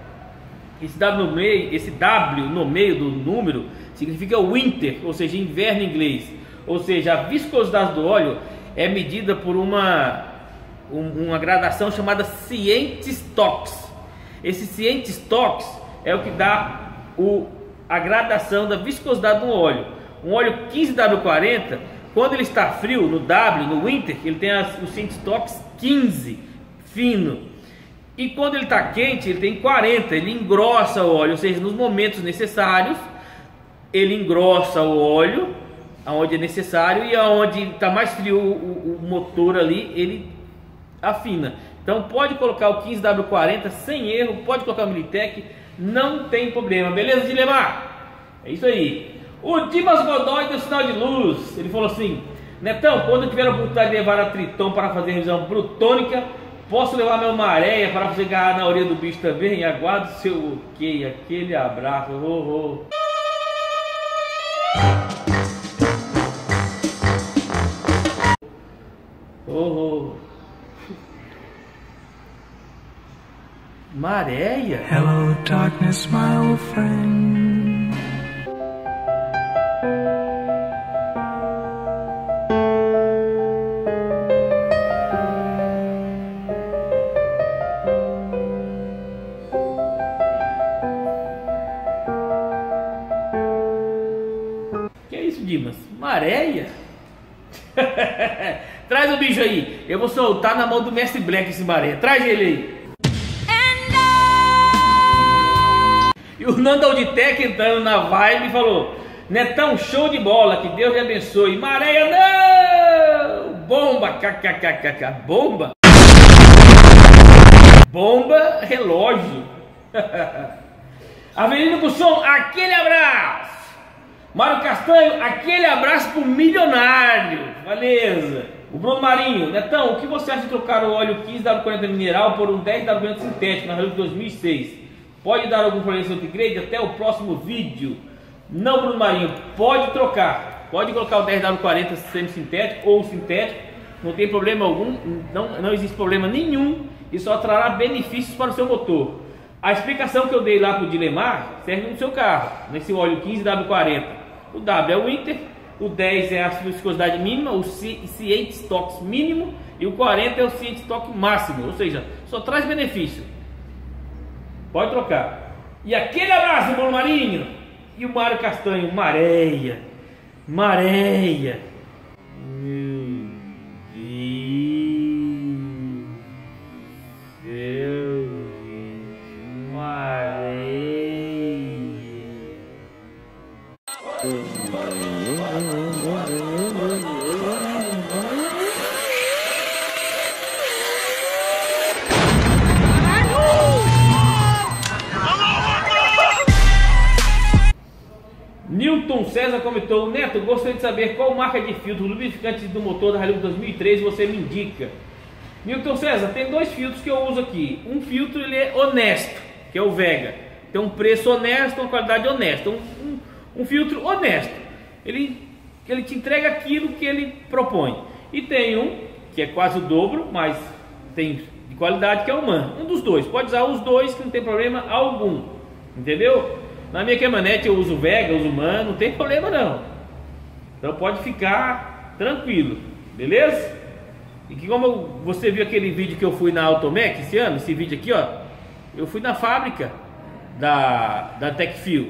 esse W no meio, esse W no meio do número significa winter, ou seja, inverno em inglês. Ou seja, a viscosidade do óleo é medida por uma, um, uma gradação chamada Cientistox. Esse Cientistox é o que dá o, a gradação da viscosidade do óleo. Um óleo quinze W quarenta, quando ele está frio, no W, no winter, ele tem a, o Cientistox quinze, fino. E quando ele está quente, ele tem quarenta, ele engrossa o óleo, ou seja, nos momentos necessários, ele engrossa o óleo, aonde é necessário, e aonde está mais frio o, o, o motor ali, ele afina. Então pode colocar o quinze W quarenta sem erro, pode colocar o Militec, não tem problema, beleza, Dilemar? É isso aí. O Dimas Godoy do Sinal de Luz, ele falou assim: Netão, quando eu tiver a oportunidade de levar a Triton para fazer revisão brutônica, posso levar meu Maréia para você agarrar na orelha do bicho também? Aguardo o seu ok, aquele abraço. Oh, oh. Oh, oh. Maréia? Hello darkness, my old friend. Maréia? Traz o bicho aí. Eu vou soltar na mão do Mestre Black esse Maréia. Traz ele aí. E o Nando Auditec entrando na vibe falou: Netão, show de bola, que Deus lhe abençoe. Maréia não! Bomba, kkkk, bomba? Bomba relógio. Avenida Busson, aquele abraço. Mário Castanho, aquele abraço pro milionário. Beleza. O Bruno Marinho, Netão, o que você acha de trocar o óleo quinze W quarenta mineral por um dez W quarenta sintético na Hilux dois mil e seis? Pode dar algum problema nesse upgrade? Até o próximo vídeo. Não, Bruno Marinho, pode trocar. Pode colocar o dez W quarenta semi-sintético ou sintético. Não tem problema algum, não, não existe problema nenhum. E só trará benefícios para o seu motor. A explicação que eu dei lá para o Dilemar serve no seu carro. Nesse óleo quinze W quarenta. O W é o Winter, o dez é a viscosidade mínima, o C oito Stock mínimo e o quarenta é o C oito Stock máximo. Ou seja, só traz benefício. Pode trocar. E aquele abraço, Bruno Marinho. E o Mário Castanho, Maréia. Maréia. Meu Deus. Maréia. Newton César comentou: Neto, gostaria de saber qual marca de filtro lubrificante do motor da Hilux dois mil e três você me indica. Newton César, tem dois filtros que eu uso aqui. Um filtro ele é honesto, que é o Vega. Tem um preço honesto, uma qualidade honesta. Um, um, um filtro honesto. Ele, ele te entrega aquilo que ele propõe. E tem um que é quase o dobro, mas tem de qualidade, que é o MAN. Um dos dois. Pode usar os dois que não tem problema algum. Entendeu? Na minha caminhonete eu uso Vega, eu uso MAN, não tem problema não. Então pode ficar tranquilo, beleza? E que como você viu aquele vídeo que eu fui na Automec esse ano, esse vídeo aqui, ó, eu fui na fábrica da, da Tecfil.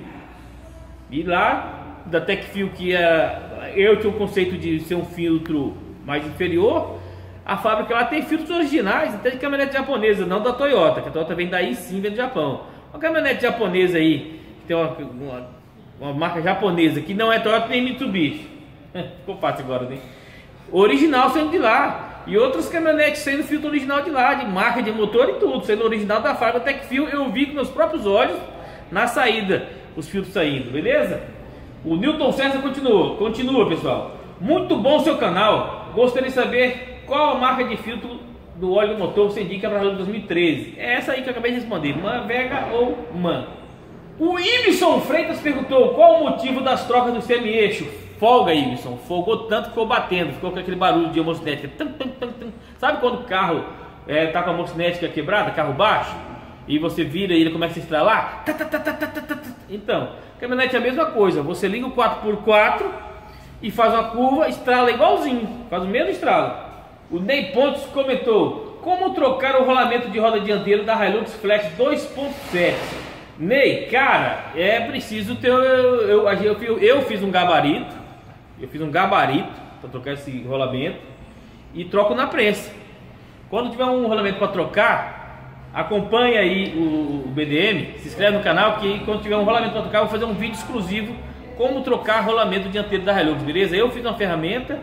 E lá, da Tecfil, que é, eu tinha o conceito de ser um filtro mais inferior, a fábrica lá tem filtros originais, até de caminhonete japonesa, não da Toyota, que a Toyota vem daí sim, vem do Japão. Uma caminhonete japonesa aí, tem uma, uma, uma marca japonesa que não é Toyota nem Mitsubishi. Ficou fácil agora, né? Original sendo de lá. E outras caminhonetes sendo filtro original de lá, de marca, de motor e tudo, sendo original da fábrica Tecfil. Eu vi com meus próprios olhos na saída, os filtros saindo, beleza? O Newton César continua, continua pessoal. Muito bom o seu canal. Gostaria de saber qual a marca de filtro do óleo do motor você indica para a dois mil e treze. É essa aí que eu acabei de responder, MAN, Vega ou MAN. O Ibson Freitas perguntou qual o motivo das trocas do semi-eixo. Folga, Ibson, folgou tanto que ficou batendo, ficou com aquele barulho de homocinética. Tum, tum, tum, tum. Sabe quando o carro é, tá com a homocinética quebrada, carro baixo, e você vira e ele começa a estralar? Tá, tá, tá, tá, tá, tá, tá. Então, caminhonete é a mesma coisa, você liga o quatro por quatro e faz uma curva, estrala igualzinho, faz o mesmo estralo. O Ney Pontes comentou: como trocar o rolamento de roda dianteira da Hilux Flex dois ponto sete? Ney, cara, é preciso ter. Eu, eu, eu, eu, eu fiz um gabarito. Eu fiz um gabarito para trocar esse rolamento e troco na prensa. Quando tiver um rolamento para trocar, acompanha aí o, o B D M, se inscreve no canal, que quando tiver um rolamento para trocar, eu vou fazer um vídeo exclusivo como trocar rolamento dianteiro da Hilux, beleza? Eu fiz uma ferramenta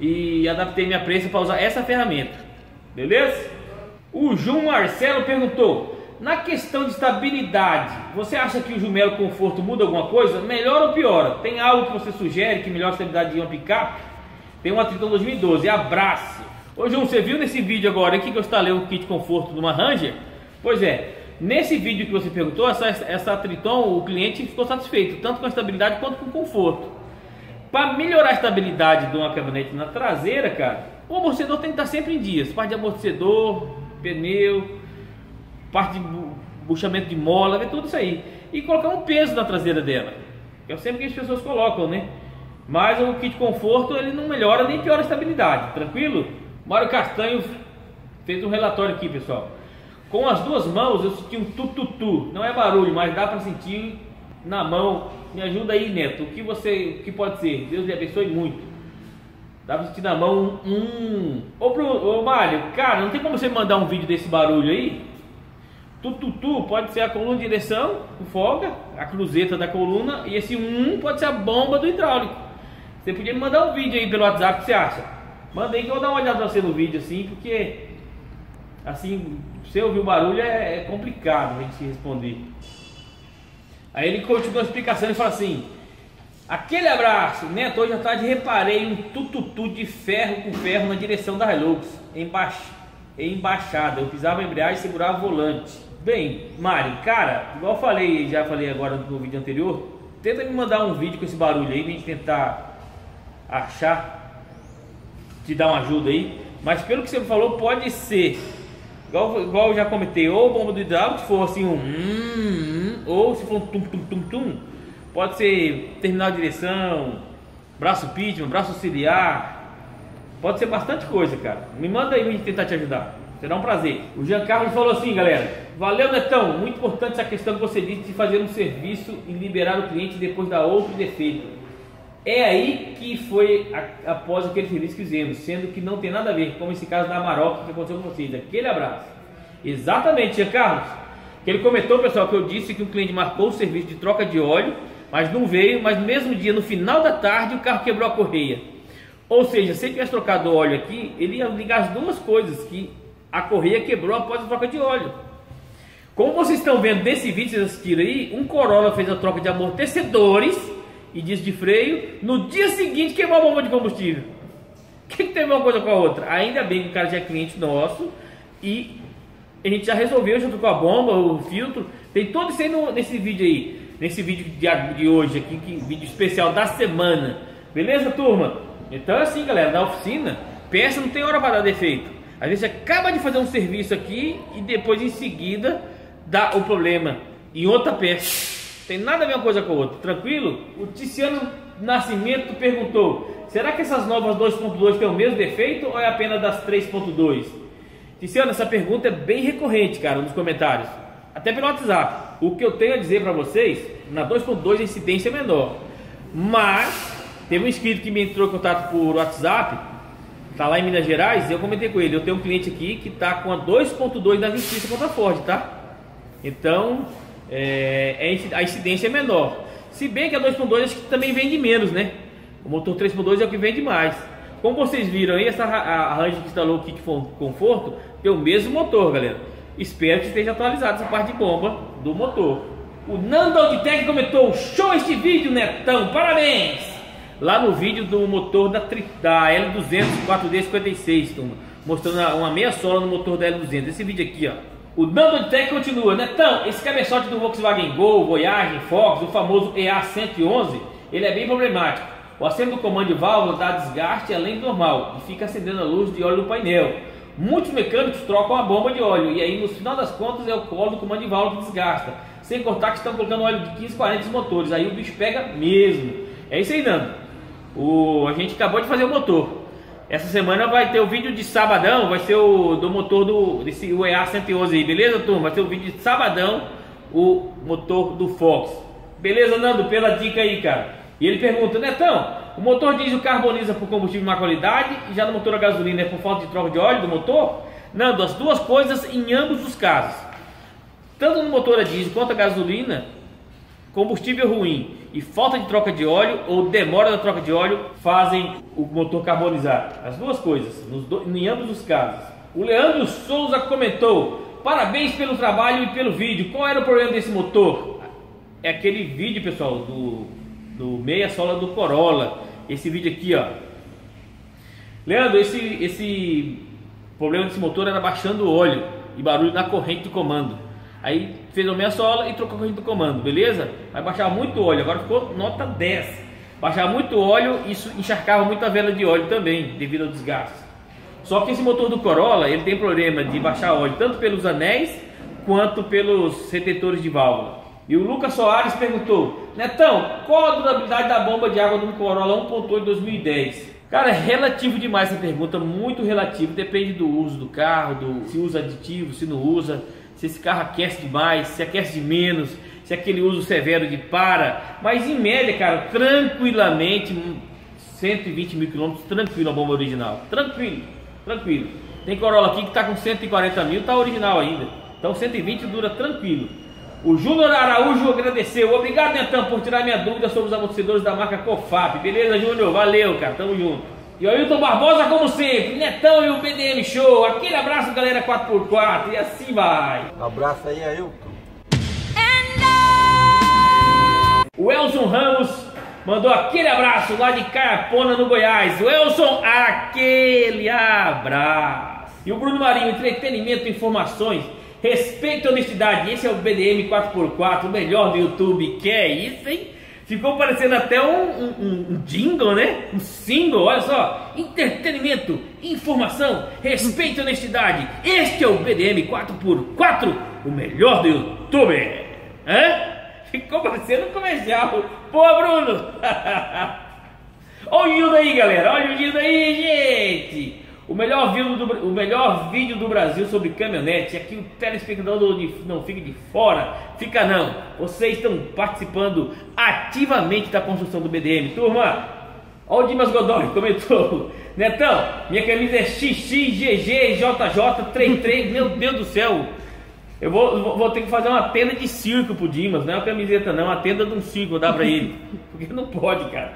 e adaptei minha prensa para usar essa ferramenta, beleza? O João Marcelo perguntou: na questão de estabilidade, você acha que o Jumelo Conforto muda alguma coisa? Melhora ou piora? Tem algo que você sugere que melhora a estabilidade de uma picape? Tem uma Triton dois mil e doze, abraço! Ô João, você viu nesse vídeo agora aqui que eu instalei o kit conforto de uma Ranger? Pois é, nesse vídeo que você perguntou, essa, essa Triton, o cliente ficou satisfeito, tanto com a estabilidade quanto com o conforto. Para melhorar a estabilidade de uma caminhonete na traseira, cara, o amortecedor tem que estar sempre em dias. Parte de amortecedor, pneu, parte de buchamento de mola, ver tudo isso aí. E colocar um peso na traseira dela, que é sempre que as pessoas colocam, né? Mas o kit conforto, ele não melhora nem piora a estabilidade, tranquilo? Mário Castanho fez um relatório aqui, pessoal. Com as duas mãos eu senti um tu-tu-tu. Não é barulho, mas dá para sentir na mão. Me ajuda aí, Neto. O que você, o que pode ser? Deus lhe abençoe muito. Dá pra sentir na mão um... Ô, Bruno, ô Mário, cara, não tem como você mandar um vídeo desse barulho aí? Tututu pode ser a coluna de direção, com folga, a cruzeta da coluna, e esse um pode ser a bomba do hidráulico. Você podia me mandar um vídeo aí pelo WhatsApp, o que você acha? Manda aí que eu vou dar uma olhada pra você no vídeo, assim, porque... Assim, você ouvir o barulho é, é complicado a gente responder. Aí ele continua a explicação e fala assim: aquele abraço, Neto, hoje à tarde reparei um tututu de ferro com ferro na direção da Hilux, embaix... embaixada. Eu pisava a embreagem e segurava o volante. Bem, Mário, cara, igual eu falei, já falei agora no vídeo anterior, tenta me mandar um vídeo com esse barulho aí, pra gente tentar achar, te dar uma ajuda aí. Mas pelo que você falou, pode ser, igual, igual eu já comentei, ou bomba do hidráulico, se for assim um hum, ou se for um tum tum tum tum, pode ser terminal de direção, braço pitman, braço auxiliar, pode ser bastante coisa, cara. Me manda aí pra gente tentar te ajudar, será um prazer. O Jean Carlos falou assim, galera: valeu, Netão, muito importante essa questão que você disse de fazer um serviço e liberar o cliente depois da outro defeito. É aí que foi a, após aquele serviço que fizemos, sendo que não tem nada a ver, como esse caso da Amarok que aconteceu com vocês. Aquele abraço. Exatamente, Jean Carlos. Que ele comentou, pessoal, que eu disse que o cliente marcou o serviço de troca de óleo, mas não veio, mas no mesmo dia, no final da tarde, o carro quebrou a correia. Ou seja, se ele tivesse trocado o óleo aqui, ele ia ligar as duas coisas, que a correia quebrou após a troca de óleo. Como vocês estão vendo desse vídeo, vocês assistiram aí, um Corolla fez a troca de amortecedores e disco de freio, no dia seguinte queimou a bomba de combustível. O que, que tem uma coisa com a outra? Ainda bem que o cara já é cliente nosso e a gente já resolveu junto com a bomba, o filtro. Tem todo isso aí no, nesse vídeo aí, nesse vídeo de, de hoje aqui, que, vídeo especial da semana. Beleza, turma? Então é assim, galera, na oficina, peça não tem hora para dar defeito. Às vezes você acaba de fazer um serviço aqui e depois em seguida dá o problema em outra peça. Tem nada a ver uma coisa com a outra, tranquilo? O Tiziano Nascimento perguntou: será que essas novas dois ponto dois têm o mesmo defeito ou é apenas das três ponto dois? Tiziano, essa pergunta é bem recorrente, cara, nos comentários, até pelo WhatsApp. O que eu tenho a dizer para vocês, na dois ponto dois a incidência é menor, mas teve um inscrito que me entrou em contato por WhatsApp, tá lá em Minas Gerais, e eu comentei com ele, eu tenho um cliente aqui que tá com a dois ponto dois na justiça contra a Ford, tá? Então é, a incidência é menor. Se bem que a dois ponto dois acho que também vende menos, né? O motor três ponto dois é o que vende mais. Como vocês viram aí, essa a Ranger que instalou o kit conforto tem o mesmo motor, galera. Espero que esteja atualizado essa parte de bomba do motor. O Nando Auditec comentou: show este vídeo, Netão, parabéns! Lá no vídeo do motor da, da L duzentos quatro D cinquenta e seis, turma, mostrando uma meia sola no motor da L duzentos. Esse vídeo aqui, ó. O Nando Auditec continua: Netão, esse cabeçote do Volkswagen Gol, Voyage, Fox, o famoso E A cento e onze, ele é bem problemático. O aceno do comando de válvula dá desgaste além do normal e fica acendendo a luz de óleo no painel. Muitos mecânicos trocam a bomba de óleo e aí no final das contas é o colo do comando de válvula que desgasta. Sem contar que estão colocando óleo de quinze, quarenta nos motores, aí o bicho pega mesmo. É isso aí, Nando. O, a gente acabou de fazer o motor. Essa semana vai ter o vídeo de sabadão, vai ser o do motor do desse, o E A cento e onze aí, beleza, turma? Vai ter o vídeo de sabadão, o motor do Fox. Beleza, Nando? Pela dica aí, cara. E ele pergunta: Netão, o motor diesel carboniza por combustível de má qualidade e já no motor a gasolina é por falta de troca de óleo do motor? Nando, as duas coisas em ambos os casos. Tanto no motor a diesel quanto a gasolina, combustível ruim e falta de troca de óleo ou demora da troca de óleo fazem o motor carbonizar. As duas coisas, nos do, em ambos os casos. O Leandro Souza comentou: parabéns pelo trabalho e pelo vídeo. Qual era o problema desse motor? É aquele vídeo, pessoal, do... do meia sola do Corolla. Esse vídeo aqui, ó. Leandro, esse, esse problema desse motor era baixando o óleo e barulho na corrente do comando. Aí fez a meia sola e trocou a corrente do comando, beleza? Aí baixava muito óleo, agora ficou nota dez. Baixava muito óleo e isso encharcava muito a vela de óleo também, devido ao desgaste. Só que esse motor do Corolla, ele tem problema de baixar óleo tanto pelos anéis quanto pelos retentores de válvula. E o Lucas Soares perguntou: Netão, qual a durabilidade da bomba de água do Corolla um ponto oito dois mil e dez? Cara, é relativo demais essa pergunta, muito relativo, depende do uso do carro, do, se usa aditivo, se não usa, se esse carro aquece demais, se aquece de menos, se é aquele uso severo de para, mas em média, cara, tranquilamente, cento e vinte mil quilômetros, tranquilo a bomba original, tranquilo, tranquilo. Tem Corolla aqui que tá com cento e quarenta mil, tá original ainda, então cento e vinte dura tranquilo. O Júnior Araújo agradeceu, obrigado Netão por tirar minha dúvida sobre os amortecedores da marca Cofap, beleza Júnior, valeu cara, tamo junto. E o Ailton Barbosa como sempre, Netão e o B D M Show, aquele abraço galera quatro por quatro e assim vai. Um abraço aí, Ailton. O Elson Ramos mandou aquele abraço lá de Caiapona no Goiás. O Elson, aquele abraço. E o Bruno Marinho, entretenimento, informações, respeito e honestidade. Esse é o B D M quatro por quatro, o melhor do YouTube. Que é isso, hein? Ficou parecendo até um, um, um jingle, né? Um single, olha só. Entretenimento, informação, respeito e honestidade. Este é o B D M quatro por quatro, o melhor do YouTube. Hã? Ficou parecendo um comercial. Pô, Bruno. Olha o Gildo aí, galera. Olha o Gildo aí, gente. O melhor, vídeo do, o melhor vídeo do Brasil sobre caminhonete. Aqui o telespectador não fica de fora. Fica não. Vocês estão participando ativamente da construção do B D M. Turma, olha o Dimas Godoy comentou. Netão, minha camisa é X X G G J J trinta e três. Meu Deus do céu. Eu vou, vou ter que fazer uma tenda de circo pro Dimas. Não é uma camiseta não, uma tenda de um circo. Vou dar pra ele. Porque não pode, cara.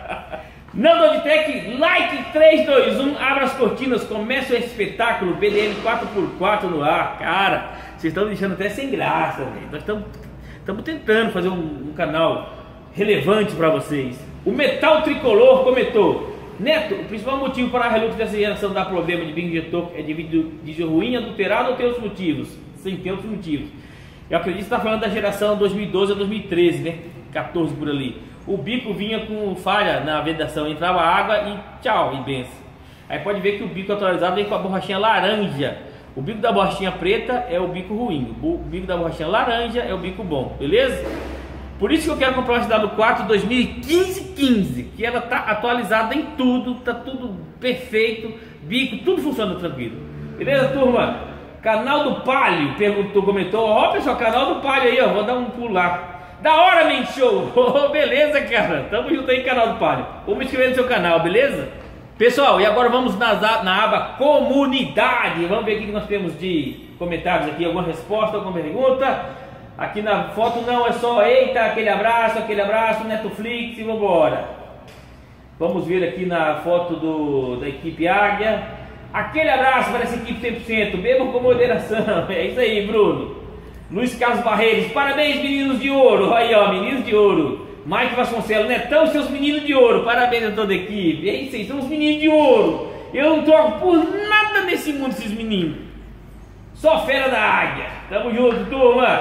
Nando Auditec, like três, dois, um, abra as cortinas, começa o espetáculo B D M quatro por quatro no ar. Cara, vocês estão deixando até sem graça, véio. Nós estamos tentando fazer um, um canal relevante para vocês. O Metal Tricolor comentou: Neto, o principal motivo para a Hilux dessa geração dar problema de bingo injetor é devido a diesel ruim, adulterado ou tem outros motivos? Sem ter outros motivos. Eu acredito que você está falando da geração dois mil e doze a dois mil e treze, né? quatorze por ali. O bico vinha com falha na vedação, entrava água e tchau, e benção. Aí pode ver que o bico atualizado vem com a borrachinha laranja. O bico da borrachinha preta é o bico ruim, o bico da borrachinha laranja é o bico bom, beleza? Por isso que eu quero comprar uma S W quatro dois mil e quinze quinze, que ela tá atualizada em tudo, tá tudo perfeito, bico, tudo funciona tranquilo. Beleza, turma? Canal do Palio perguntou, comentou, ó pessoal, canal do Palio aí, ó, vou dar um pulo lá. Da hora, man show! Oh, beleza, cara? Tamo junto aí, canal do Palio. Vamos me inscrever no seu canal, beleza? Pessoal, e agora vamos na, na aba comunidade. Vamos ver o que nós temos de comentários aqui, alguma resposta, alguma pergunta. Aqui na foto não, é só eita, aquele abraço, aquele abraço, Netflix e vambora. Vamos ver aqui na foto do, da equipe Águia. Aquele abraço para essa equipe cem por cento, bebam com moderação. É isso aí, Bruno. Luiz Carlos Barreiros, parabéns meninos de ouro. Aí ó, meninos de ouro. Mike Vasconcelos, Netão, seus meninos de ouro. Parabéns a toda a equipe. É isso aí, são os meninos de ouro. Eu não troco por nada nesse mundo esses meninos. Só fera da Águia. Tamo junto, turma.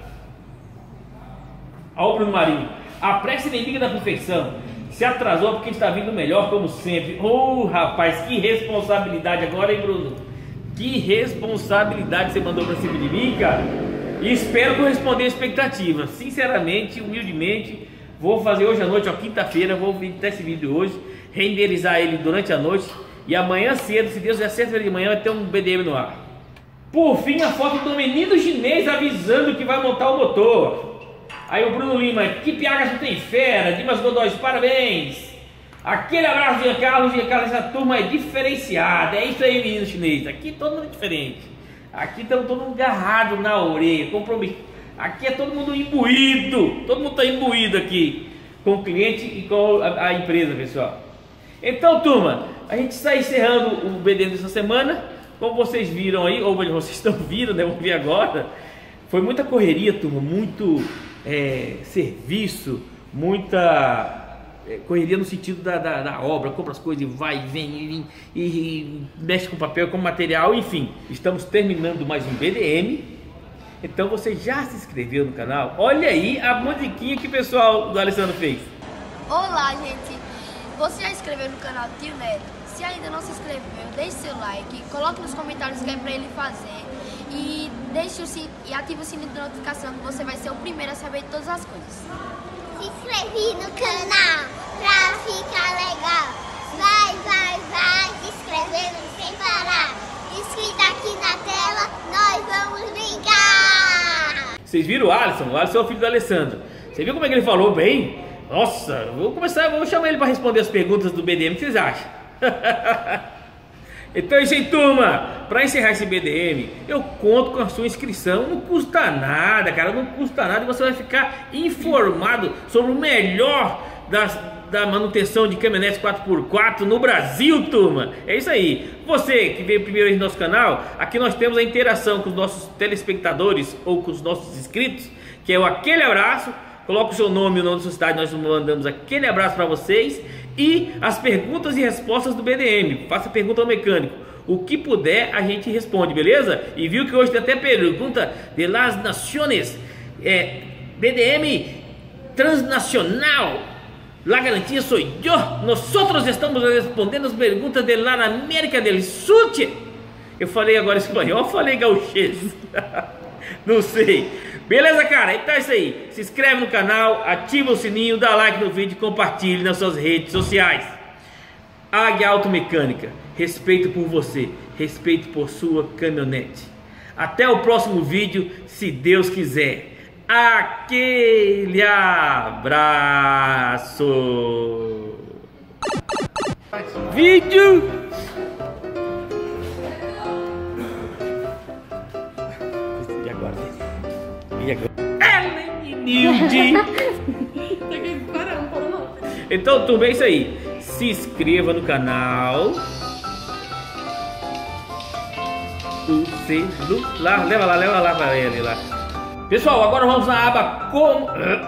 Olha o Bruno Marinho. A pressa inimiga da perfeição. Se atrasou porque está vindo melhor como sempre. Oh rapaz, que responsabilidade agora, hein, Bruno? Que responsabilidade você mandou pra cima de mim, cara. E espero corresponder à expectativa. Sinceramente, humildemente, vou fazer hoje à noite, ó, quinta-feira, vou editar esse vídeo hoje, renderizar ele durante a noite e amanhã cedo, se Deus der certo, de manhã vai ter um B D M no ar. Por fim, a foto do menino chinês avisando que vai montar o motor. Aí o Bruno Lima, que piagas não tem fera, Dimas Godoy, parabéns. Aquele abraço, Jean Carlos, Jean Carlos, essa turma é diferenciada. É isso aí, menino chinês, aqui todo mundo é diferente. Aqui estamos todo mundo agarrado na orelha, comprometido. Aqui é todo mundo imbuído, todo mundo está imbuído aqui com o cliente e com a, a empresa, pessoal. Então, turma, a gente está encerrando o B D M dessa semana. Como vocês viram aí, ou vocês estão vindo, né? Vamos ver agora. Foi muita correria, turma, muito é, serviço, muita correria no sentido da, da, da obra, compra as coisas e vai e vem e, e, e mexe com papel, com material, enfim. Estamos terminando mais um B D M. Então você já se inscreveu no canal? Olha aí a musiquinha que o pessoal do Alessandro fez. Olá, gente. Você já inscreveu no canal do Tio Neto? Se ainda não se inscreveu, deixe seu like, coloque nos comentários o que é pra ele fazer e, deixe o sin... e ative o sininho de notificação que você vai ser o primeiro a saber de todas as coisas. Se inscrevi no canal pra ficar legal. Vai, vai, vai, se inscrevendo sem parar. Inscrito aqui na tela, nós vamos brincar! Vocês viram o Alisson? O Alisson é o filho do Alessandro. Você viu como é que ele falou bem? Nossa, vou começar, vou chamar ele para responder as perguntas do B D M, o que vocês acham? Então é isso aí, turma. Para encerrar esse B D M, eu conto com a sua inscrição. Não custa nada, cara, não custa nada. E você vai ficar informado sobre o melhor das, da manutenção de caminhonetes quatro por quatro no Brasil, turma. É isso aí. Você que veio primeiro aí no nosso canal, aqui nós temos a interação com os nossos telespectadores ou com os nossos inscritos, que é o aquele abraço. Coloca o seu nome e o nome da sua cidade, nós mandamos aquele abraço para vocês. E as perguntas e respostas do B D M. Faça pergunta ao mecânico. O que puder a gente responde, beleza? E viu que hoje tem até pergunta de las naciones. É, B D M transnacional. La garantia sou eu. Nós estamos respondendo as perguntas de lá na América del Sul. Eu falei agora espanhol, falei gauchês. Não sei. Beleza, cara? Então é isso aí. Se inscreve no canal, ativa o sininho, dá like no vídeo e compartilhe nas suas redes sociais. Águia Automecânica. Respeito por você. Respeito por sua caminhonete. Até o próximo vídeo, se Deus quiser. Aquele abraço. Vídeo. E agora? E agora? Ellen Nilde. Então, turma, é isso aí. Se inscreva no canal. O celular. Leva lá, leva lá para ele lá. Pessoal, agora vamos na aba como.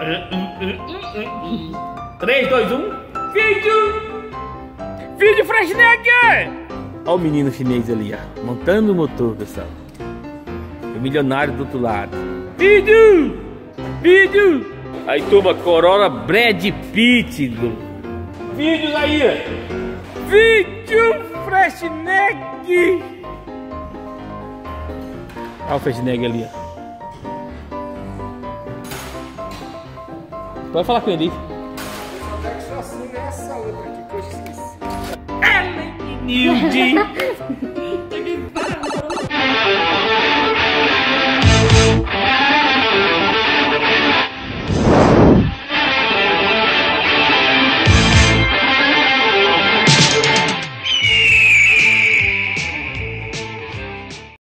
três, dois, um. Vídeo! Vídeo Freshnegger! Olha o menino chinês ali, ó, montando o motor, pessoal. O milionário do outro lado. Vídeo! Vídeo! Aí, turma, Corolla Brad Pitt. Vídeos aí! Vídeo Freshnegger! Olha o Freshnegger ali, ó. Pode falar com ele. Eu só pego só assim nessa outra aqui que eu esqueci. Ellen Nilde.